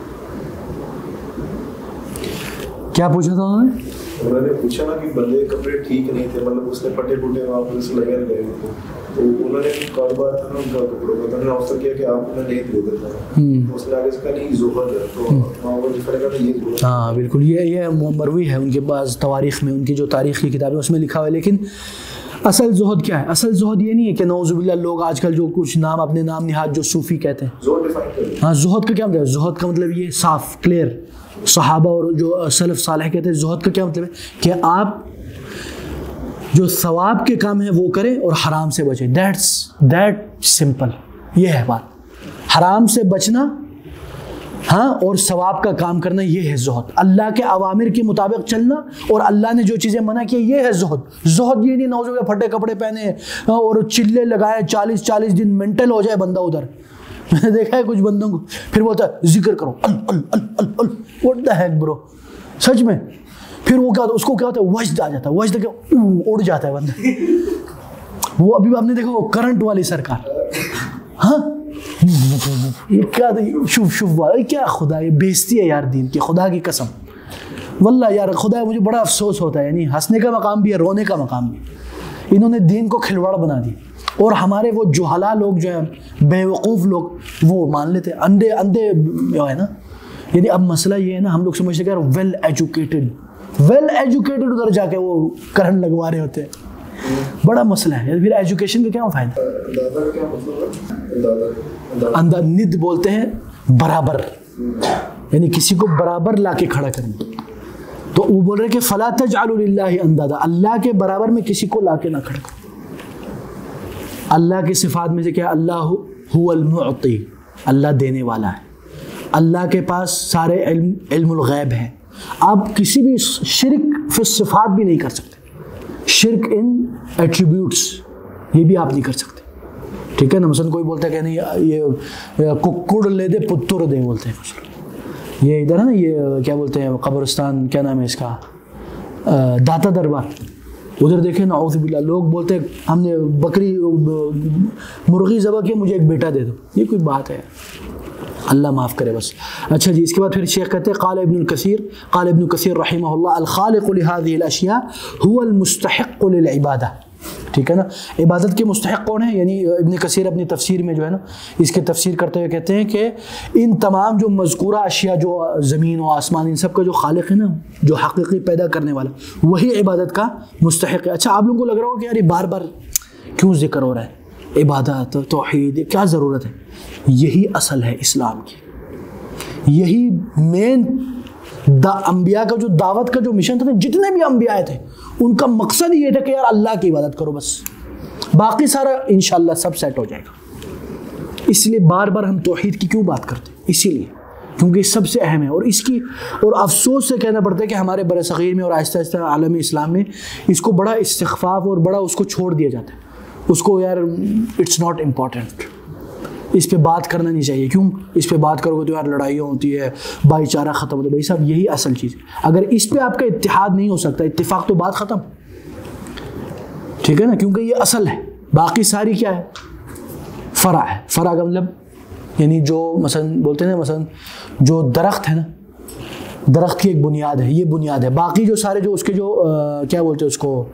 کیا پوچھا تھا انہوں نے؟ انہوں نے پوچھا نا کہ بندے کپڑے ٹھیک نہیں تھے، مطلب اس نے پٹے پٹے وہاں پر سے لگے گئے تھے، تو انہوں نے کاروبار تھا نا ان کا کپڑوں کا، تو انہوں نے آفر کیا کہ آپ انہیں نہیں دے دیتا. اس نے آگے سے کہا نہیں زہد ہے، تو وہاں پر لکھا رہا تھا یہ زہد. ہاں بالکل یہ یہ مروی ہے ان کے بعض تواریخ میں، ان کی جو تاریخ کی کتابیں اس میں لکھا ہوا ہے. لیکن اصل زہد کیا ہے؟ اصل زہد یہ نہیں ہے کہ نعوذ باللہ لوگ آج کل جو کچھ نام اپنے نام نہاد جو صوفی کہتے ہیں. زہد ڈیفائن کریں. ہاں زہد کا کیا مطلب ہے؟ زہد کا مطلب یہ صاف کلیئر صحابہ اور جو سلف صالح کہتے ہیں. زہد کا کیا مطلب ہے؟ کہ آپ جو ثواب کے کام ہیں وہ کریں اور حرام سے بچیں. That's that simple. یہ ہے بات. حرام سے بچنا ہاں اور ثواب کا کام کرنا یہ ہے زہد. اللہ کے اوامر کے مطابق چلنا اور اللہ نے جو چیزیں منع کی یہ ہے زہد. زہد یہ نہیں نوزو کے پھٹے کپڑے پہنے اور چلے لگائے چالیس چالیس دن مینٹل ہو جائے بندہ ادھر. میں نے دیکھا ہے کچھ بندوں کو پھر بولتا ہے ذکر کرو ال ال ال ال ال واٹ دا ہیک برو سچ میں. پھر وہ کیا ہوتا ہے اس کو کیا ہوتا ہے وجد آ جاتا ہے. وجد کیا اڑ جاتا ہے بندہ. وہ ابھی آپ نے دیکھا وہ کرنٹ والی سرکار ہاں یہ کیا شوف شوف والا کیا خدا یہ بےزتی ہے یار دین کی. خدا کی قسم واللہ یار خدا مجھے بڑا افسوس ہوتا ہے. یعنی ہنسنے کا مقام بھی ہے رونے کا مقام بھی. انہوں نے دین کو کھلواڑ بنا دی اور ہمارے وہ جہلا لوگ جو ہیں بے وقوف لوگ وہ مان لیتے ہیں اندھے اندھے جو ہے نا. یعنی اب مسئلہ یہ ہے نا ہم لوگ سمجھتے کہ یار ویل ایجوکیٹڈ ویل ایجوکیٹڈ ادھر جا کے وہ کرن لگوا رہے ہوتے ہیں. بڑا مسئلہ ہے. پھر ایجوکیشن کا کیا فائدہ؟ اندھا ند بولتے ہیں برابر یعنی کسی کو برابر لا کے کھڑا کرنا. تو وہ بول رہے کہ فلا تجعلوا للہ اندادا اللہ کے برابر میں کسی کو لا کے نہ کھڑا کرو. اللہ کی صفات میں سے کیا؟ اللہ هو المعطی اللہ دینے والا ہے. اللہ کے پاس سارے علم علم الغیب ہے. آپ کسی بھی شرک فی صفات بھی نہیں کر سکتے. شرک ان ایٹریبیوٹس یہ بھی آپ نہیں کر سکتے. ٹھیک ہے نا. مثلاً کوئی بولتا ہے کہ نہیں یہ ککڑ لے دے پتر دے بولتے ہیں مثلاً. یہ ادھر ہے نا یہ کیا بولتے ہیں قبرستان کیا نام ہے اس کا داتا دربار, ادھر دیکھیں نعوذ باللہ لوگ بولتے ہیں ہم نے بکری مرغی ذبح کی مجھے ایک بیٹا دے دو. یہ کوئی بات ہے, اللہ معاف کرے بس. اچھا جی, اس کے بعد پھر شیخ کہتے ہیں قال ابن الکثیر قال ابن کثیر رحمہ اللہ الخالق لهذه الاشیاء هو المستحق للعبادہ. ٹھیک ہے نا, عبادت کے مستحق کون ہیں؟ یعنی ابن کثیر اپنی تفسیر میں جو ہے نا اس کے تفسیر کرتے ہوئے کہتے ہیں کہ ان تمام جو مذکورہ اشیاء جو زمین و آسمان ان سب کا جو خالق ہے نا, جو حقیقی پیدا کرنے والا, وہی عبادت کا مستحق ہے. اچھا آپ لوگوں کو لگ رہا ہو کہ یار یہ بار بار کیوں ذکر ہو رہا ہے عبادت توحید, کیا ضرورت ہے؟ یہی اصل ہے اسلام کی, یہی مین دا انبیاء کا جو دعوت کا جو مشن تھا, جتنے بھی انبیاء تھے ان کا مقصد یہ تھا کہ یار اللہ کی عبادت کرو بس, باقی سارا انشاءاللہ سب سیٹ ہو جائے گا. اس لیے بار بار ہم توحید کی کیوں بات کرتے ہیں؟ اسی لیے کیونکہ سب سے اہم ہے. اور اس کی اور افسوس سے کہنا پڑتا ہے کہ ہمارے بر صغیر میں اور آہستہ آہستہ عالم اسلام میں اس کو بڑا استخفاف اور بڑا اس کو چھوڑ دیا جاتا ہے. اس کو یار اٹس ناٹ امپورٹنٹ, اس پہ بات کرنا نہیں چاہیے. کیوں؟ اس پہ بات کرو گے تو یار لڑائیاں ہوتی ہے, بھائی چارہ ختم ہوتا ہے. بھائی صاحب یہی اصل چیز ہے. اگر اس پہ آپ کا اتحاد نہیں ہو سکتا, اتفاق تو بات ختم. ٹھیک ہے نا, کیونکہ یہ اصل ہے, باقی ساری کیا ہے فرع ہے. فرع کا مطلب یعنی جو مثلا بولتے ہیں نا, مثلا جو درخت ہے نا, درخت کی ایک بنیاد ہے, یہ بنیاد ہے. باقی جو سارے جو اس کے جو کیا بولتے ہیں اس کو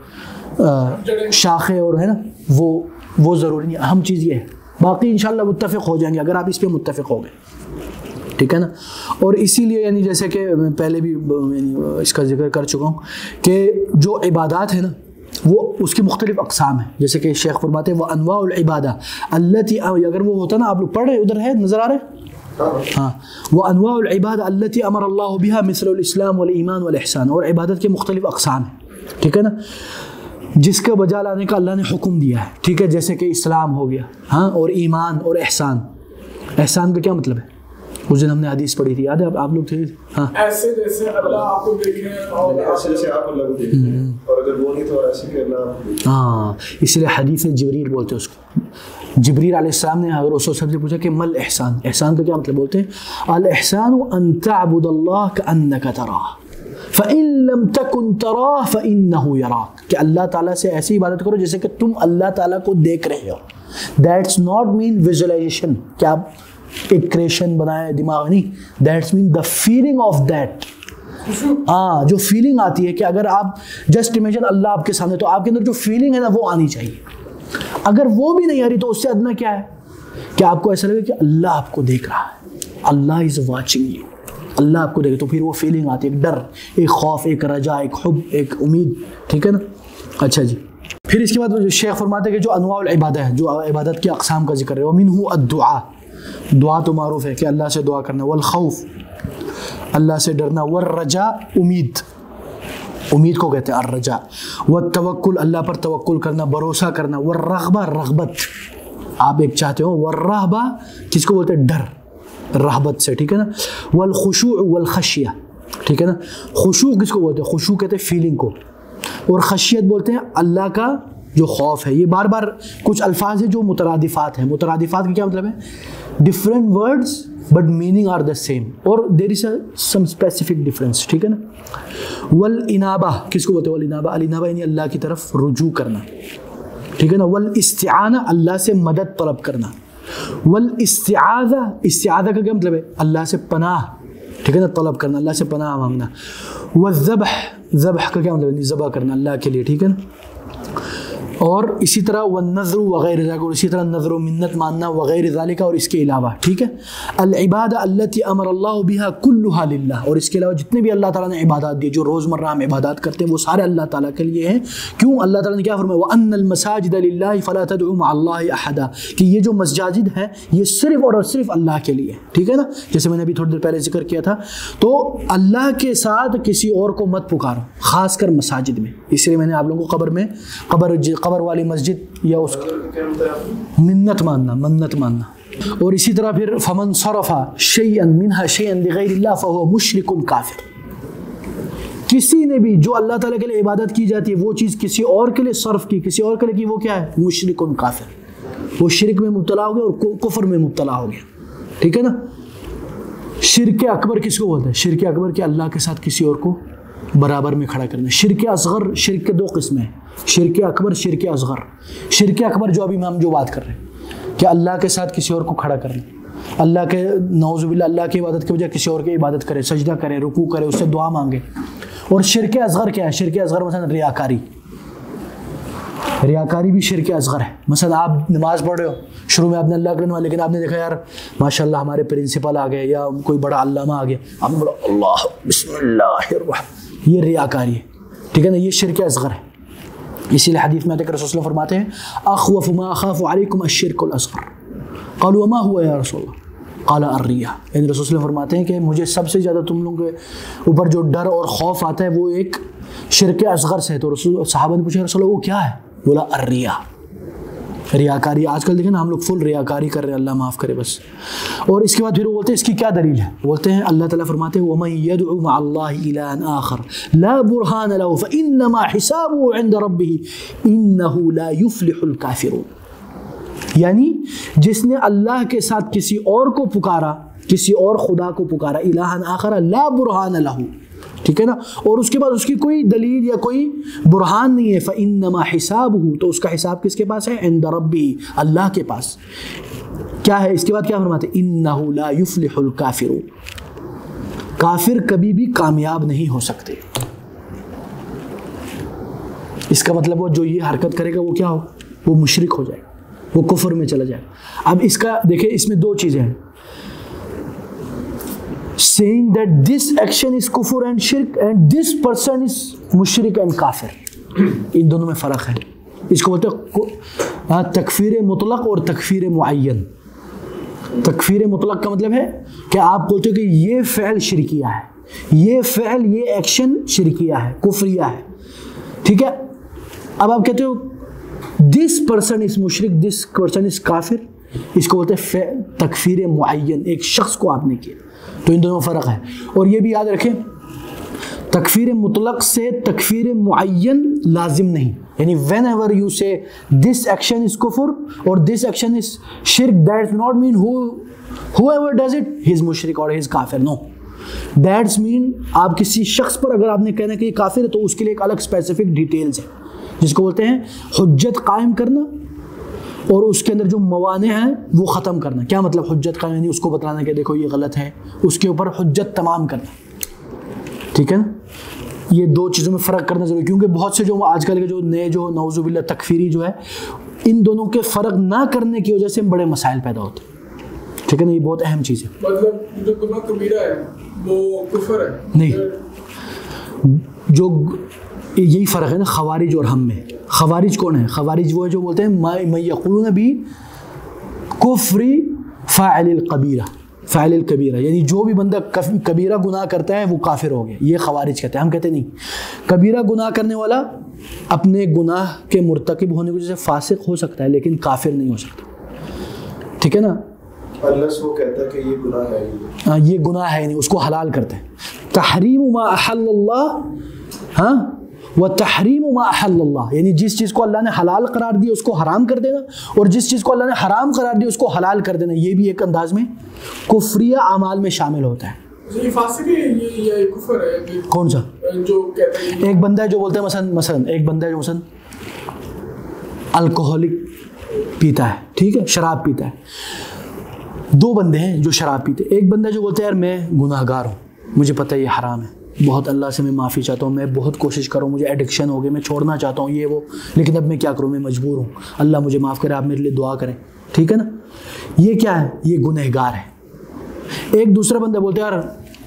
شاخیں اور ہے نا وہ وہ ضروری نہیں, اہم چیز یہ ہے. باقی انشاءاللہ متفق ہو جائیں گے اگر آپ اس پہ متفق ہو گئے. ٹھیک ہے نا. اور اسی لیے یعنی جیسے کہ میں پہلے بھی یعنی اس کا ذکر کر چکا ہوں کہ جو عبادات ہیں نا وہ اس کی مختلف اقسام ہیں. جیسے کہ شیخ فرماتے ہیں وہ انواع العبادہ التی, اگر وہ ہوتا نا آپ لوگ پڑھ رہے ادھر ہے نظر آ رہے ہاں, وہ انواع العبادہ التی امر اللہ بها مثل الاسلام والایمان والاحسان. اور عبادت کے مختلف اقسام ہیں. ٹھیک ہے نا, جس کا بجا لانے کا اللہ نے حکم دیا ہے. ٹھیک ہے, جیسے کہ اسلام ہو گیا ہاں, اور ایمان اور احسان. احسان کا کیا مطلب ہے؟ اس دن ہم نے حدیث پڑھی تھی, یاد ہے آپ لوگ تھے ہاں, ایسے جیسے اللہ آپ کو دیکھیں اور ایسے جیسے آپ اللہ کو دیکھیں, اور اگر وہ نہیں تو ایسے کہ اللہ. ہاں, اس لیے حدیث جبریل بولتے ہیں اس کو. جبریل علیہ السلام نے اگر اس سے سب سے پوچھا کہ مل احسان, احسان کا کیا مطلب بولتے ہیں؟ الاحسان ان تعبد اللہ کانک تراہ فَإِن لَمْ تَكُنْ تَرَاهُ فَإِنَّهُ يَرَاكَ, کہ اللہ تعالیٰ سے ایسی عبادت کرو جیسے کہ تم اللہ تعالیٰ کو دیکھ رہے ہو. دیٹس ناٹ مین ویژولائزیشن کہ آپ ایک کریشن بنائے دماغ, نہیں, that's mean the feeling of that. ہاں, جو فیلنگ آتی ہے کہ اگر آپ جسٹ امیجن اللہ آپ کے سامنے, تو آپ کے اندر جو فیلنگ ہے نا وہ آنی چاہیے. اگر وہ بھی نہیں آ رہی تو اس سے ادنا کیا ہے کہ آپ کو ایسا لگے کہ اللہ آپ کو دیکھ رہا ہے, اللہ از واچنگ یو, اللہ آپ کو دیکھے. تو پھر وہ فیلنگ آتی ہے, ایک ڈر, ایک خوف, ایک رجا, ایک حب, ایک امید. ٹھیک ہے نا. اچھا جی, پھر اس کے بعد شیخ فرماتے ہیں کہ جو انواع العبادہ ہے, جو عبادت کی اقسام کا ذکر ہے, ومنہ الدعاء, دعا تو معروف ہے کہ اللہ سے دعا کرنا, والخوف اللہ سے ڈرنا, والرجاء امید, امید کو کہتے ہیں الرجاء, والتوکل اللہ پر توکل کرنا, بھروسہ کرنا, والرغبہ رغبت, آپ ایک چاہتے ہو, والرہبہ کس کو بولتے ہیں ڈر, رہبت سے. ٹھیک ہے نا. والخشوع والخشیہ, ٹھیک ہے نا. خشوع کس کو بولتے ہیں؟ خشوع کہتے ہیں فیلنگ کو, اور خشیت بولتے ہیں اللہ کا جو خوف ہے. یہ بار بار کچھ الفاظ ہیں جو مترادفات ہیں. مترادفات کا کیا مطلب ہے؟ Different words but meaning are the same, اور there is some specific difference. ٹھیک ہے نا. والانابہ کس کو بولتے ہیں؟ والانابہ, الانابہ یعنی اللہ کی طرف رجوع کرنا. ٹھیک ہے نا. والاستعانہ اللہ سے مدد طلب کرنا. والاستعاذہ, استعاذہ کا کیا مطلب ہے؟ اللہ سے پناہ. ٹھیک ہے نا, طلب کرنا, اللہ سے پناہ مانگنا. والذبح, ذبح کا کیا مطلب ہے؟ ذبح کرنا اللہ کے لیے. ٹھیک ہے نا. اور اسی طرح والنذر وغیرہ ذالک, اور اسی طرح نذر و منت ماننا وغیرہ ذالک, اور اس کے علاوہ. ٹھیک ہے. العبادہ التی امر اللہ بها کلھا للہ, اور اس کے علاوہ جتنے بھی اللہ تعالیٰ نے عبادات دی, جو روزمرہ ہم عبادات کرتے ہیں وہ سارے اللہ تعالیٰ کے لیے ہیں. کیوں؟ اللہ تعالیٰ نے کیا فرمایا؟ وَأَنَّ الْمَسَاجِدَ لِلَّهِ فَلَا تَدْعُوا مَعَ اللَّهِ أَحَدًا, کہ یہ جو مساجد ہیں یہ صرف اور صرف اللہ کے لیے. ٹھیک ہے نا. جیسے میں نے ابھی تھوڑی دیر پہلے ذکر کیا تھا, تو اللہ کے ساتھ کسی اور کو مت پکارو, خاص کر مساجد میں. اس لیے میں نے آپ لوگوں کو قبر میں قبر قبر والی مسجد یا اس منت ماننا, منت ماننا. اور اسی طرح پھر فمن صرف شیئا منها شیئا لغیر اللہ فهو مشرک کافر, کسی نے بھی جو اللہ تعالیٰ کے لیے عبادت کی جاتی ہے وہ چیز کسی اور کے لیے صرف کی, کسی اور کے لیے کی, وہ کیا ہے؟ مشرک کافر. وہ شرک میں مبتلا ہو گیا اور کفر میں مبتلا ہو گیا. ٹھیک ہے نا. شرک اکبر کس کو بولتے ہیں؟ شرک اکبر کہ اللہ کے ساتھ کسی اور کو برابر میں کھڑا کرنا. شرک اصغر، شرک کے دو قسمیں ہیں، شرک اکبر، شرک اصغر. شرک اکبر جو ابھی ہم جو بات کر رہے ہیں کہ اللہ کے ساتھ کسی اور کو کھڑا کرنا، اللہ کے نعوذ باللہ اللہ کی عبادت کے بجائے کسی اور کی عبادت کرے، سجدہ کرے، رکوع کرے، اس سے دعا مانگے. اور شرک اصغر کیا ہے؟ شرک اصغر مثلا ریاکاری. ریاکاری بھی شرک اصغر ہے. مثلا آپ نماز پڑھ رہے ہو، شروع میں آپ نے اللہ کرنا، لیکن آپ نے دیکھا یار ماشاء اللہ ہمارے پرنسپل آ گئے یا کوئی بڑا علامہ آ گیا، آپ نے بولا اللہ بسم اللہ الرحمن، یہ ریاکاری ہے. ٹھیک ہے نا، یہ شرک اصغر ہے. اسی لیے حدیث میں آتے کہ رسول اللہ فرماتے ہیں اخوف ما اخاف علیکم الشرک الاصغر قالوا وما هو یا رسول اللہ قال الریا. یعنی رسول اللہ فرماتے ہیں کہ مجھے سب سے زیادہ تم لوگوں کے اوپر جو ڈر اور خوف آتا ہے وہ ایک شرک اصغر سے ہے. تو رسول صحابہ نے پوچھا رسول اللہ وہ کیا ہے؟ بولا الریا، ریاکاری. آج کل دیکھیں نا ہم لوگ فل ریاکاری کر رہے ہیں، اللہ معاف کرے بس. اور اس کے بعد پھر وہ بولتے ہیں اس کی کیا دلیل ہے؟ بولتے ہیں اللہ تعالیٰ فرماتے ہیں وَمَن يَدْعُ مَعَ اللَّهِ إِلَٰهًا آخَرَ لَا بُرْهَانَ لَهُ فَإِنَّمَا حِسَابُهُ عِندَ رَبِّهِ إِنَّهُ لَا يُفْلِحُ الْكَافِرُونَ. یعنی جس نے اللہ کے ساتھ کسی اور کو پکارا، کسی اور خدا کو پکارا، الٰہًا آخر لا برہان لہ، ٹھیک ہے نا، اور اس کے بعد اس کی کوئی دلیل یا کوئی برہان نہیں ہے، فإنما حسابہ، تو اس کا حساب کس کے پاس ہے؟ عند ربی، اللہ کے پاس. کیا ہے اس کے بعد کیا فرماتے ہیں؟ انہ لا یفلح الکافرون، کافر کبھی بھی کامیاب نہیں ہو سکتے. اس کا مطلب وہ جو یہ حرکت کرے گا وہ کیا ہو؟ وہ مشرک ہو جائے گا، وہ کفر میں چلا جائے گا. اب اس کا دیکھیں اس میں دو چیزیں ہیں، saying that this action is kufr and shirk and this person is mushrik and kafir. ان دونوں میں فرق ہے. اس کو بولتے ہیں تکفیر مطلق اور تکفیر معین. تکفیر مطلق کا مطلب ہے کہ آپ بولتے ہو کہ یہ فعل شرکیہ ہے، یہ فعل یہ ایکشن شرکیہ ہے، کفریہ ہے. ٹھیک ہے. اب آپ کہتے ہو دس پرسن از مشرک، دس پرسن از کافر، اس کو بولتے ہیں تکفیر معین، ایک شخص کو آپ نے کیا. تو ان دونوں میں فرق ہے. اور یہ بھی یاد رکھیں تکفیر مطلق سے تکفیر معین لازم نہیں. یعنی وین ایور یو سے دس ایکشن از کفر اور دس ایکشن از شرک، that not mean whoever does it he is مشرک اور ہی از کافر. نو، دیٹس مین آپ کسی شخص پر اگر آپ نے کہنا کہ یہ کافر ہے تو اس کے لیے ایک الگ اسپیسیفک ڈیٹیلز ہے جس کو بولتے ہیں حجت قائم کرنا، اور اس کے اندر جو موانع ہیں وہ ختم کرنا. کیا مطلب حجت قائم؟ یعنی اس کو بتانا کہ دیکھو یہ غلط ہے، اس کے اوپر حجت تمام کرنا. ٹھیک ہے نا. یہ دو چیزوں میں فرق کرنا ضروری، کیونکہ بہت سے جو آج کل کے جو نئے جو نعوذ باللہ تکفیری جو ہے، ان دونوں کے فرق نہ کرنے کی وجہ سے بڑے مسائل پیدا ہوتے ہیں. ٹھیک ہے نا. یہ بہت اہم چیز ہے. مطلب جو گناہ کبیرہ ہے وہ کفر ہے نہیں. جو یہی فرق ہے نا خوارج اور ہم میں. خوارج کون ہے؟ خوارج وہ ہے جو بولتے ہیں من یقولون بی کفری فاعل القبیرہ، فاعل الکبیرہ، یعنی جو بھی بندہ کبیرہ گناہ کرتا ہے وہ کافر ہو گیا. یہ خوارج کہتے ہیں. ہم کہتے ہیں نہیں، کبیرہ گناہ کرنے والا اپنے گناہ کے مرتکب ہونے کی وجہ سے فاسق ہو سکتا ہے لیکن کافر نہیں ہو سکتا. ٹھیک ہے نا. اللہ سے وہ کہتا ہے کہ یہ گناہ ہے، ہاں یہ گناہ ہے نہیں، اس کو حلال کرتے ہیں. تحریم ما احل اللہ، ہاں وتحریم ما احل اللہ، یعنی جس چیز کو اللہ نے حلال قرار دیا اس کو حرام کر دینا، اور جس چیز کو اللہ نے حرام قرار دیا اس کو حلال کر دینا. یہ بھی ایک انداز میں کفریہ اعمال میں شامل ہوتا ہے. یہ فاسق ہے، یہ یہ کفر ہے. کون سا؟ جو کہتے ہیں ایک بندہ ہے جو بولتا ہے مثلا مثلا ایک بندہ ہے جو مثلا الکوہلک پیتا ہے، ٹھیک ہے، شراب پیتا ہے. دو بندے ہیں جو شراب پیتے. ایک بندہ جو بولتا ہے یار میں گناہ گار ہوں، مجھے پتہ ہے یہ حرام ہے، بہت اللہ سے میں معافی چاہتا ہوں، میں بہت کوشش کروں، مجھے ایڈکشن ہو گئی، میں چھوڑنا چاہتا ہوں یہ وہ، لیکن اب میں کیا کروں، میں مجبور ہوں، اللہ مجھے معاف کرے، آپ میرے لیے دعا کریں. ٹھیک ہے نا. یہ کیا ہے؟ یہ گنہگار ہے. ایک دوسرا بندہ بولتا ہے یار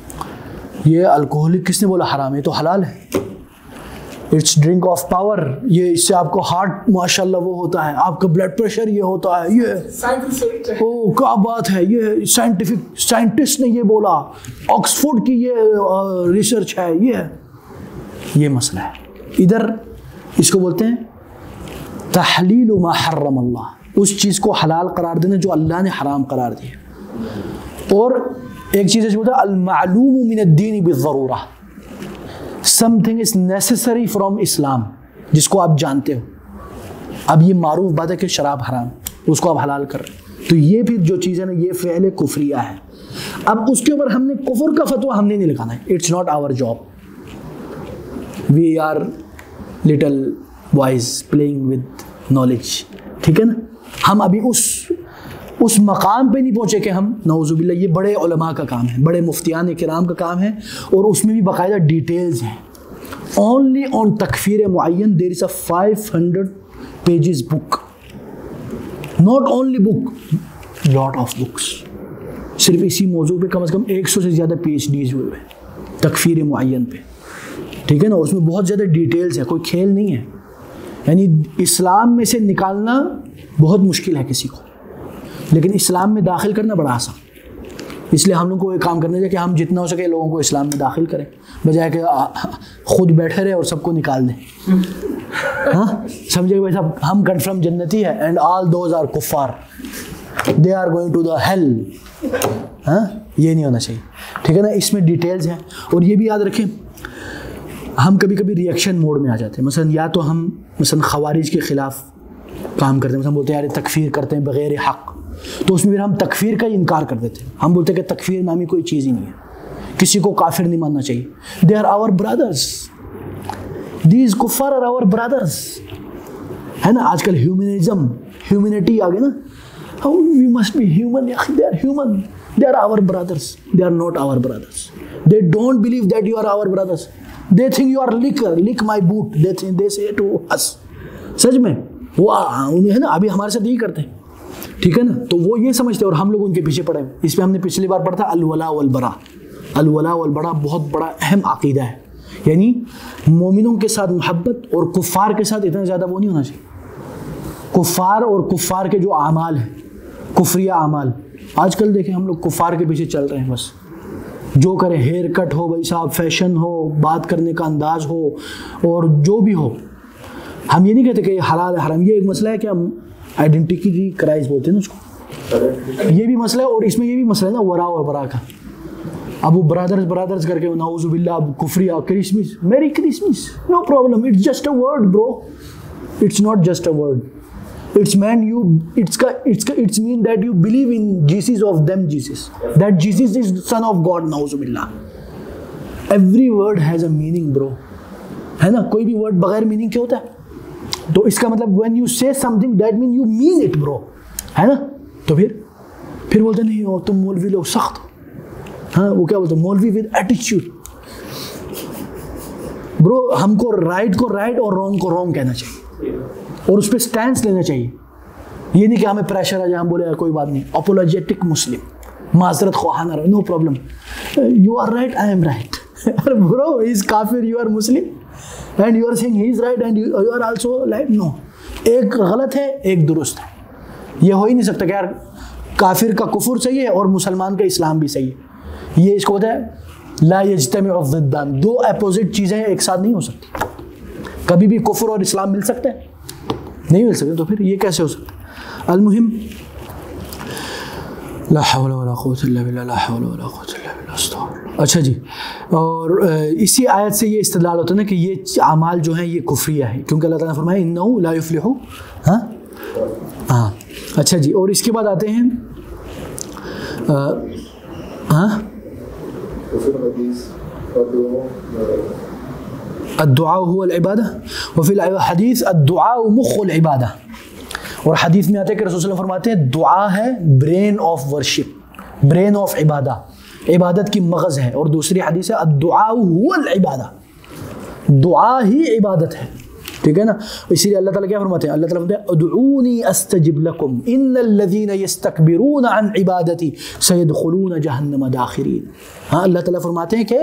یہ الکوہلک کس نے بولا حرام ہے، تو حلال ہے، اٹس ڈرنک آف پاور، یہ اس سے آپ کو ہارٹ ماشاء اللہ وہ ہوتا ہے، آپ کا بلڈ پریشر یہ ہوتا ہے، یہ او کیا بات ہے، یہ سائنٹیفک سائنٹسٹ نے یہ بولا، آکسفورڈ کی یہ ریسرچ ہے، یہ یہ مسئلہ ہے. ادھر اس کو بولتے ہیں تحلیل ما حرم اللہ، اس چیز کو حلال قرار دینا جو اللہ نے حرام قرار دیا. اور ایک چیز ہے جو بولتا ہے المعلوم من الدین بالضرورہ، something is necessary from اسلام، جس کو آپ جانتے ہو. اب یہ معروف بات ہے کہ شراب حرام، اس کو آپ حلال کر رہے ہیں. تو یہ پھر جو چیز ہے نا یہ فعل کفریہ ہے. اب اس کے اوپر ہم نے کفر کا فتویٰ ہم نے نہیں لکھانا ہے. It's not our job. We are little boys playing with knowledge. ٹھیک ہے نا. ہم ابھی اس اس مقام پہ نہیں پہنچے کہ ہم نعوذ باللہ. یہ بڑے علماء کا کام ہے, بڑے مفتیان کرام کا کام ہے, اور اس میں بھی باقاعدہ ڈیٹیلز ہیں. اونلی آن تکفیر معین there is a five hundred pages book. Not only book, lot of books. صرف اسی موضوع پہ کم از کم ایک سو سے زیادہ پی ایچ ڈیز ہوئے ہیں تکفیر معین پہ. ٹھیک ہے نا. اور اس میں بہت زیادہ ڈیٹیلز ہے, کوئی کھیل نہیں ہے. یعنی اسلام میں سے نکالنا بہت مشکل ہے کسی کو, لیکن اسلام میں داخل کرنا بڑا آسان. اس لیے ہم لوگوں کو ایک کام کرنا چاہیے کہ ہم جتنا ہو سکے لوگوں کو اسلام میں داخل کریں, بجائے کہ خود بیٹھے رہے اور سب کو نکال دیں. ہاں سمجھے بھائی صاحب, ہم کنفرم جنتی ہے اینڈ آل دوز آر کفار, they are going to the hell. ہاں یہ نہیں ہونا چاہیے. ٹھیک ہے نا. اس میں ڈیٹیلز ہیں. اور یہ بھی یاد رکھیں ہم کبھی کبھی ریئیکشن موڈ میں آ جاتے ہیں. مثلا یا تو ہم مثلا خوارج کے خلاف کام کرتے ہیں, مثلا بولتے ہیں یار تکفیر کرتے ہیں بغیر حق, تو اس میں پھر ہم تکفیر کا ہی انکار کر دیتے ہیں. ہم بولتے ہیں کہ تکفیر نامی کوئی چیز ہی نہیں ہے, کسی کو کافر نہیں ماننا چاہیے. They are our brothers, these کفار آر آور برادرز. ہے نا. آج کل ہیومنزم ہیومینٹی آ گئی نا. We must be human. They are human, they are our brothers. They are not our brothers. They don't believe that you are our brothers. They think you are liquor, lick my boot. They think they say to us. سچ میں وہ انہیں ہے نا ابھی ہمارے ساتھ یہی کرتے ہیں. ٹھیک ہے نا. تو وہ یہ سمجھتے ہیں اور ہم لوگ ان کے پیچھے پڑے. اس پہ ہم نے پچھلی بار پڑھا تھا الولاء والبراء. الولاء والبراء بہت بڑا اہم عقیدہ ہے. یعنی مومنوں کے ساتھ محبت اور کفار کے ساتھ اتنا زیادہ وہ نہیں ہونا چاہیے. کفار اور کفار کے جو اعمال ہیں کفریہ اعمال, آج کل دیکھیں ہم لوگ کفار کے پیچھے چل رہے ہیں. بس جو کرے, ہیئر کٹ ہو بھائی صاحب, فیشن ہو, بات کرنے کا انداز ہو, اور جو بھی ہو. ہم یہ نہیں کہتے کہ یہ حلال ہے حرام. یہ ایک مسئلہ ہے کہ ہم آئیڈینٹیٹی کرائز بولتے ہیں نا اس کو. یہ بھی مسئلہ ہے. اور اس میں یہ بھی مسئلہ ہے نا وراء اور برا کا. اب وہ برادرز برادرز کر کے نعوذ باللہ اب کفری Christmas, merry Christmas, no problem. It's just a word bro. It's not just a word. It's man you it's ka it's ka it's mean that you believe in Jesus of them Jesus, that Jesus is son of God. Nauzubillah. Every word has a meaning bro. ہے نا. کوئی بھی word بغیر meaning کے ہوتا ہے. تو اس کا مطلب when you say something that mean you mean it bro. ہے نا. تو پھر پھر بولتے نہیں ہو تم مولوی لوگ سخت. ہاں وہ کیا بولتے ہیں مولوی with attitude. برو ہم کو رائٹ کو رائٹ اور رانگ کو رانگ کہنا چاہیے, اور اس پہ سٹینس لینا چاہیے. یہ نہیں کہ ہمیں پریشر آ جائے ہم بولے کوئی بات نہیں. اپولوجیٹک مسلم, معذرت خواہانہ رہو, no problem, you are right I am right. Bro he is کافر, یو آر مسلم and you are saying he is right and you are also right. No, ایک غلط ہے ایک درست ہے. یہ ہو ہی نہیں سکتا کہ یار کافر کا کفر صحیح ہے اور مسلمان کا اسلام بھی صحیح ہے. یہ اس کو ہوتا ہے لا یجتمع الضدان. دو اپوزٹ چیزیں ایک ساتھ نہیں ہو سکتی. کبھی بھی کفر اور اسلام مل سکتے ہیں نہیں مل سکتے. تو پھر یہ کیسے ہو سکتا ہے. المہم لا حول ولا قوت الا باللہ, لا حول ولا قوت الا باللہ, استغفر اللہ. اچھا جی, اور اسی آیت سے یہ استدلال ہوتا ہے نا کہ یہ اعمال جو ہیں یہ کفریہ ہے, کیونکہ اللہ تعالیٰ نے فرمایا انہ لا یفلح. ہاں ہاں اچھا جی. اور اس کے بعد آتے ہیں ہاں الدعاء هو العبادہ وفی الحدیث الدعاء مخ العبادہ. اور حدیث میں آتے ہیں کہ رسول صلی اللہ علیہ وسلم فرماتے ہیں دعا ہے brain of worship, brain of عبادہ, عبادت کی مغز ہے. اور دوسری حدیث ہے الدعاء هو العبادہ, دعا ہی عبادت ہے. ٹھیک ہے نا. اسی لیے اللہ تعالیٰ کیا فرماتے ہیں, اللہ تعالیٰ فرماتے ہیں ادعونی استجب لکم ان الذین یستکبرون عن عبادتی سیدخلون جہنم داخرین. ہاں اللہ تعالیٰ فرماتے ہیں کہ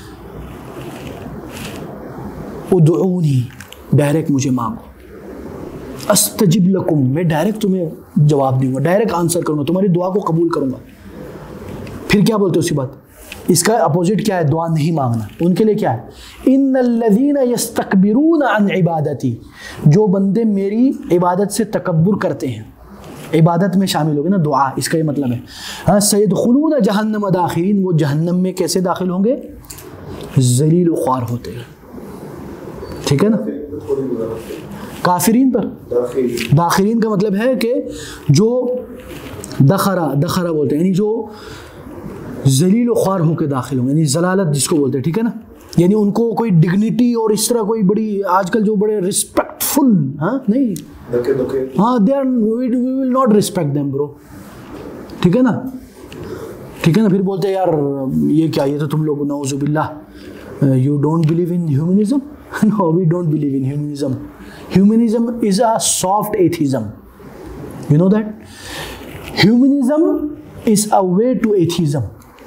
ادعونی, ڈائریکٹ مجھے مانگو, استجب لکم, میں ڈائریکٹ تمہیں جواب دوں گا, ڈائریکٹ آنسر کروں گا, تمہاری دعا کو قبول کروں گا. پھر کیا بولتے ہیں اسی بات, اس کا اپوزٹ کیا ہے, دعا نہیں مانگنا. ان کے لیے کیا ہے, ان الذین یستکبرون عن عبادتی, جو بندے میری عبادت سے تکبر کرتے ہیں, عبادت میں شامل ہو گئے نا دعا, اس کا یہ مطلب ہے. ہاں سیدخلون جہنم داخرین, وہ جہنم میں کیسے داخل ہوں گے, ذلیل و خوار ہوتے ہیں. ٹھیک ہے نا. کافرین پر. داخل داخرین کا مطلب ہے کہ جو دخرا دخرا بولتے ہیں یعنی جو ذلیل و خوار ہو کے داخل ہوں, یعنی ضلالت جس کو بولتے ہیں, ٹھیک ہے نا, یعنی ان کو کوئی ڈگنیٹی اور اس طرح کوئی بڑی آج کل جو بڑے رسپیکٹفل ہاں نہیں ہاں they are we will not respect them bro, ٹھیک ہے نا, ٹھیک ہے نا. پھر بولتے ہیں یار یہ کیا, یہ تو تم لوگ نعوذ باللہ you don't believe in humanism. No we don't believe in humanism. Humanism is a soft atheism, you know that. Humanism is a way to atheism.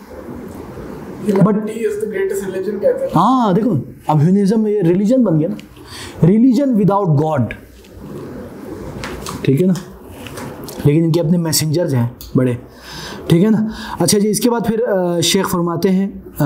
But ہاں دیکھو اب ہیومنزم یہ ریلیجن بن گیا نا, ریلیجن وداؤٹ گاڈ, ٹھیک ہے نا, لیکن ان کے اپنے میسنجرز ہیں بڑے, ٹھیک ہے نا. اچھا جی, اس کے بعد پھر شیخ فرماتے ہیں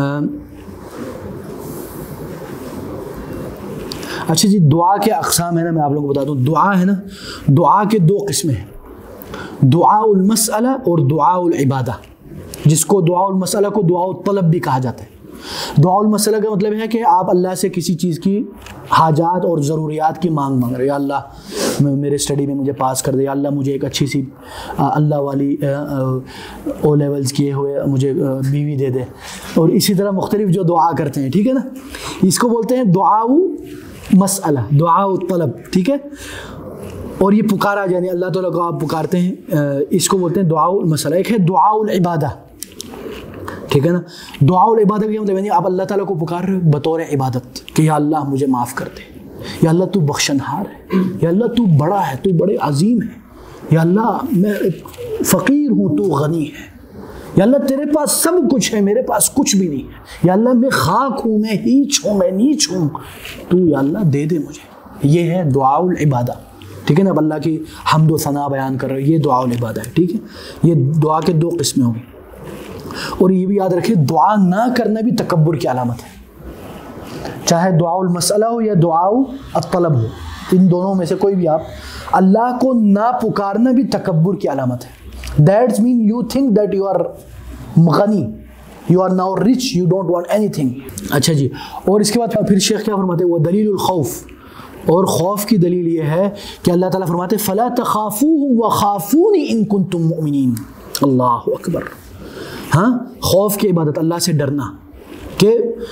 اچھا جی دعا کے اقسام ہے نا, میں آپ لوگوں کو بتا دوں. دعا ہے نا, دعا کے دو قسمیں ہیں, دعاء المسئلہ اور دعاء العبادہ, جس کو دعاء المسئلہ کو دعاء الطلب بھی کہا جاتا ہے. دعاء المسئلہ کا مطلب ہے کہ آپ اللہ سے کسی چیز کی حاجات اور ضروریات کی مانگ مانگ رہے ہیں. یا اللہ میرے اسٹڈی میں مجھے پاس کر دے, یا اللہ مجھے ایک اچھی سی اللہ والی او لیولز کیے ہوئے مجھے بیوی دے دے, اور اسی طرح مختلف جو دعا کرتے ہیں, ٹھیک ہے نا, اس کو بولتے ہیں دعاء مسئلہ, دعاء الطلب, ٹھیک ہے. اور یہ پکارا یعنی اللہ تعالیٰ کو آپ پکارتے ہیں, اس کو بولتے ہیں دعاء المسئلہ. ایک ہے دعاء العبادہ, ٹھیک ہے نا. دعاء العبادہ کا مطلب یعنی آپ اللہ تعالیٰ کو پکار رہے ہو بطور عبادت کہ یا اللہ مجھے معاف کر دے, یا اللہ تو بخشنہار ہے, یا اللہ تو بڑا ہے, تو بڑے عظیم ہے, یا اللہ میں ایک فقیر ہوں تو غنی ہے, یا اللہ تیرے پاس سب کچھ ہے میرے پاس کچھ بھی نہیں ہے, یا اللہ میں خاک ہوں, میں ہیچ ہوں, میں نیچ ہوں, تو یا اللہ دے دے مجھے. یہ ہے دعاء العبادہ, ٹھیک ہے نا. اب اللہ کی حمد و ثنا بیان کر رہے ہیں, یہ دعاء العبادہ ہے, ٹھیک ہے. یہ دعا کے دو قسمیں ہوں گی. اور یہ بھی یاد رکھیں دعا نہ کرنا بھی تکبر کی علامت ہے, چاہے دعاء المسئلہ ہو یا دعاء الطلب ہو, ان دونوں میں سے کوئی بھی آپ اللہ کو نہ پکارنا بھی تکبر کی علامت ہے. That's man you think that you are غنی, you are now rich, you don't want anything. اچھا جی, اور اس کے بعد پھر شیخ کیا فرماتے ہیں, وہ دلیل الخوف, اور خوف کی دلیل یہ ہے کہ اللہ تعالیٰ فرماتے ہیں فَلَا تَخَافُوهُمْ وَخَافُونِ إِن كُنتُم مُؤْمِنِينَ. اللہ اکبر. ہاں, خوف کی عبادت, اللہ سے ڈرنا, کہ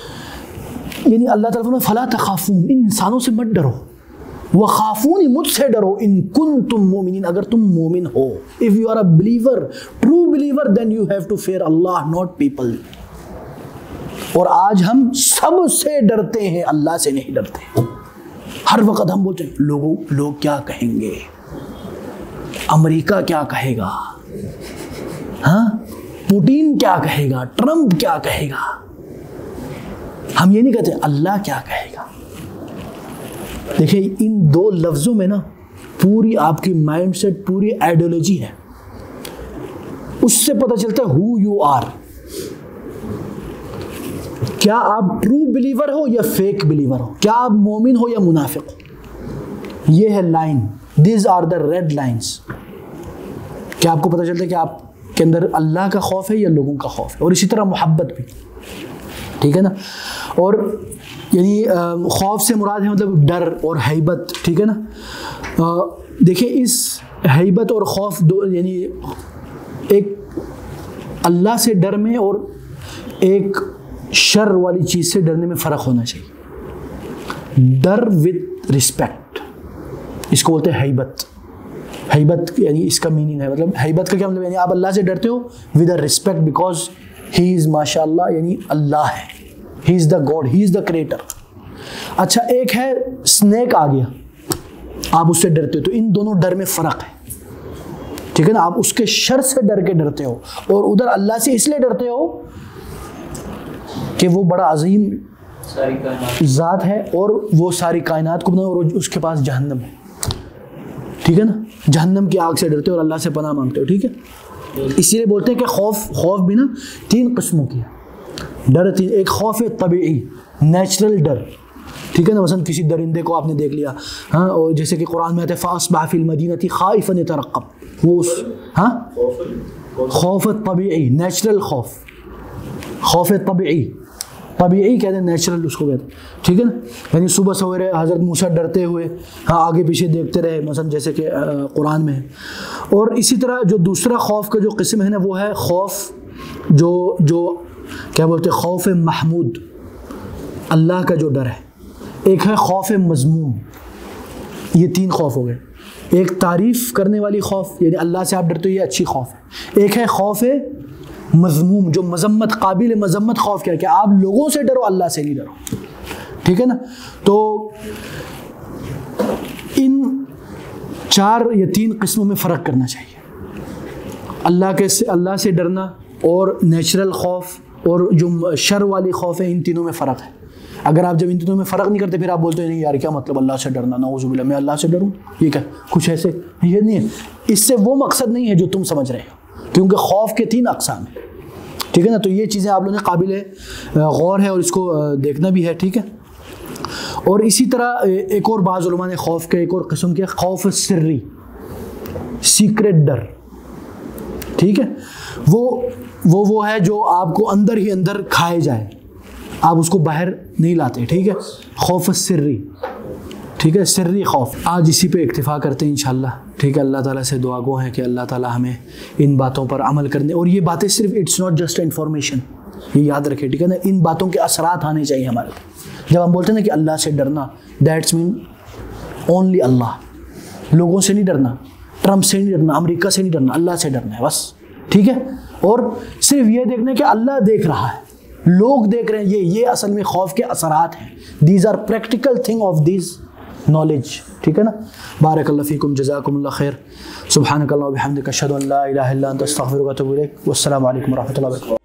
یعنی اللہ تعالیٰ فرماتے ہیں فَلَا تَخَافُوهُمْ, ان انسانوں سے مت ڈرو, وَخَافُونِ مجھ سے ڈرو, إِن كُنتُم مُؤْمِنِينَ, اگر تم مومن ہو. If you are a believer, true believer, then you have to fear Allah, not people. اور آج ہم سب سے ڈرتے ہیں, اللہ سے نہیں ڈرتے. ہر وقت ہم بولتے ہیں لوگوں لوگ کیا کہیں گے, امریکہ کیا کہے گا, ہاں پوٹین کیا کہے گا, ٹرمپ کیا کہے گا. ہم یہ نہیں کہتے اللہ کیا کہے گا. دیکھیں ان دو لفظوں میں نا پوری آپ کی مائنڈ سیٹ, پوری آئیڈیالوجی ہے. اس سے پتہ چلتا ہے ہو یو آر, کیا آپ ٹرو بلیور ہو یا فیک بلیور ہو, کیا آپ مومن ہو یا منافق ہو. یہ ہے line, these are the red lines. کیا آپ کو پتہ چلتا ہے کہ آپ کے اندر اللہ کا خوف ہے یا لوگوں کا خوف ہے, اور اسی طرح محبت بھی, ٹھیک ہے نا. اور یعنی خوف سے مراد ہے مطلب ڈر اور ہیبت, ٹھیک ہے نا. دیکھیں اس ہیبت اور خوف دو یعنی ایک اللہ سے ڈر میں اور ایک شر والی چیز سے ڈرنے میں فرق ہونا چاہیے. ڈر وتھ رسپیکٹ, اس کو بولتے ہیں ہیبت. ہیبت یعنی اس کا میننگ ہے, مطلب ہیبت کا کیا مطلب, یعنی آپ اللہ سے ڈرتے ہو with a respect because he is ماشاء اللہ, یعنی اللہ ہے, ہی از the God, he is the creator. اچھا ایک ہے اسنیک آ گیا, آپ اس سے ڈرتے ہو, تو ان دونوں ڈر میں فرق ہے, ٹھیک ہے نا. آپ اس کے شر سے ڈر کے ڈرتے ہو, اور ادھر اللہ سے اس لیے ڈرتے ہو کہ وہ بڑا عظیم ذات ہے اور وہ ساری کائنات کو بنا, اور اس کے پاس جہنم ہے, ٹھیک ہے نا. جہنم کی آگ سے ڈرتے ہو اور اللہ سے پناہ مانگتے ہو, ٹھیک ہے. اسی لیے بولتے ہیں کہ خوف خوف بھی نا تین قسموں کی ہے, ڈر تین. ایک خوف ہے طبعی, نیچرل ڈر, ٹھیک ہے نا. مثلا کسی درندے کو آپ نے دیکھ لیا, ہاں, اور جیسے کہ قرآن میں آتا ہے فَأَصْبَحَ فِي الْمَدِينَةِ خَائِفًا يَتَرَقَّبُ, وہ اس ہاں خوف طبعی, نیچرل خوف, خوف طبعی. طبیعی کہتے ہیں، نیچرل اس کو کہتے ہیں، ٹھیک ہے نا. یعنی صبح سویرے حضرت موسیٰ ڈرتے ہوئے ہاں آگے پیچھے دیکھتے رہے مثلا جیسے کہ قرآن میں ہے. اور اسی طرح جو دوسرا خوف کا جو قسم ہے نا وہ ہے خوف جو جو کیا بولتے ہیں خوف محمود، اللہ کا جو ڈر ہے. ایک ہے خوف مذموم. یہ تین خوف ہو گئے. ایک تعریف کرنے والی خوف یعنی اللہ سے آپ ڈرتے ہو، یہ اچھی خوف ہے. ایک ہے خوف مذموم جو مذمت قابل مذمت خوف کیا کہ آپ لوگوں سے ڈرو اللہ سے نہیں ڈرو، ٹھیک ہے نا. تو ان چار یا تین قسموں میں فرق کرنا چاہیے. اللہ کے اللہ سے ڈرنا اور نیچرل خوف اور جو شر والی خوف ہے، ان تینوں میں فرق ہے. اگر آپ جب ان تینوں میں فرق نہیں کرتے پھر آپ بولتے ہیں نہیں یار کیا مطلب اللہ سے ڈرنا، نعوذ باللہ میں اللہ سے ڈروں، یہ کیا کچھ ایسے، یہ نہیں ہے. اس سے وہ مقصد نہیں ہے جو تم سمجھ رہے ہو، کیونکہ خوف کے تین اقسام ہیں، ٹھیک ہے نا. تو یہ چیزیں آپ لوگوں نے قابل غور ہے اور اس کو دیکھنا بھی ہے، ٹھیک ہے. اور اسی طرح ایک اور بعض علماء نے خوف کے ایک اور قسم کے خوف سری، سیکریٹ ڈر، ٹھیک ہے. وہ وہ وہ ہے جو آپ کو اندر ہی اندر کھائے جائے، آپ اس کو باہر نہیں لاتے، ٹھیک ہے. خوف سری، ٹھیک ہے، سری خوف. آج اسی پہ اکتفا کرتے ہیں انشاءاللہ، ٹھیک ہے. اللہ تعالیٰ سے دعا گو ہے کہ اللہ تعالیٰ ہمیں ان باتوں پر عمل کرنے، اور یہ باتیں صرف اٹس ناٹ جسٹ انفارمیشن، یہ یاد رکھے، ٹھیک ہے نا. ان باتوں کے اثرات آنے چاہیے ہمارے پہ. جب ہم بولتے ہیں نا کہ اللہ سے ڈرنا، دیٹس مین اونلی اللہ. لوگوں سے نہیں ڈرنا، ٹرمپ سے نہیں ڈرنا، امریکہ سے نہیں ڈرنا، اللہ سے ڈرنا ہے بس، ٹھیک ہے. اور صرف یہ دیکھنا کہ اللہ دیکھ رہا ہے، لوگ دیکھ رہے ہیں، یہ یہ اصل میں خوف کے اثرات ہیں. These are practical thing of these knowledge, ٹھیک ہے نا. بارک اللہ فیکم، جزاکم اللہ خیر. سبحانک اللہم و بحمدک، اشہد ان لا الہ الا انت، استغفرک و اتوب الیک. والسلام علیکم و رحمۃ اللہ وبرکاتہ.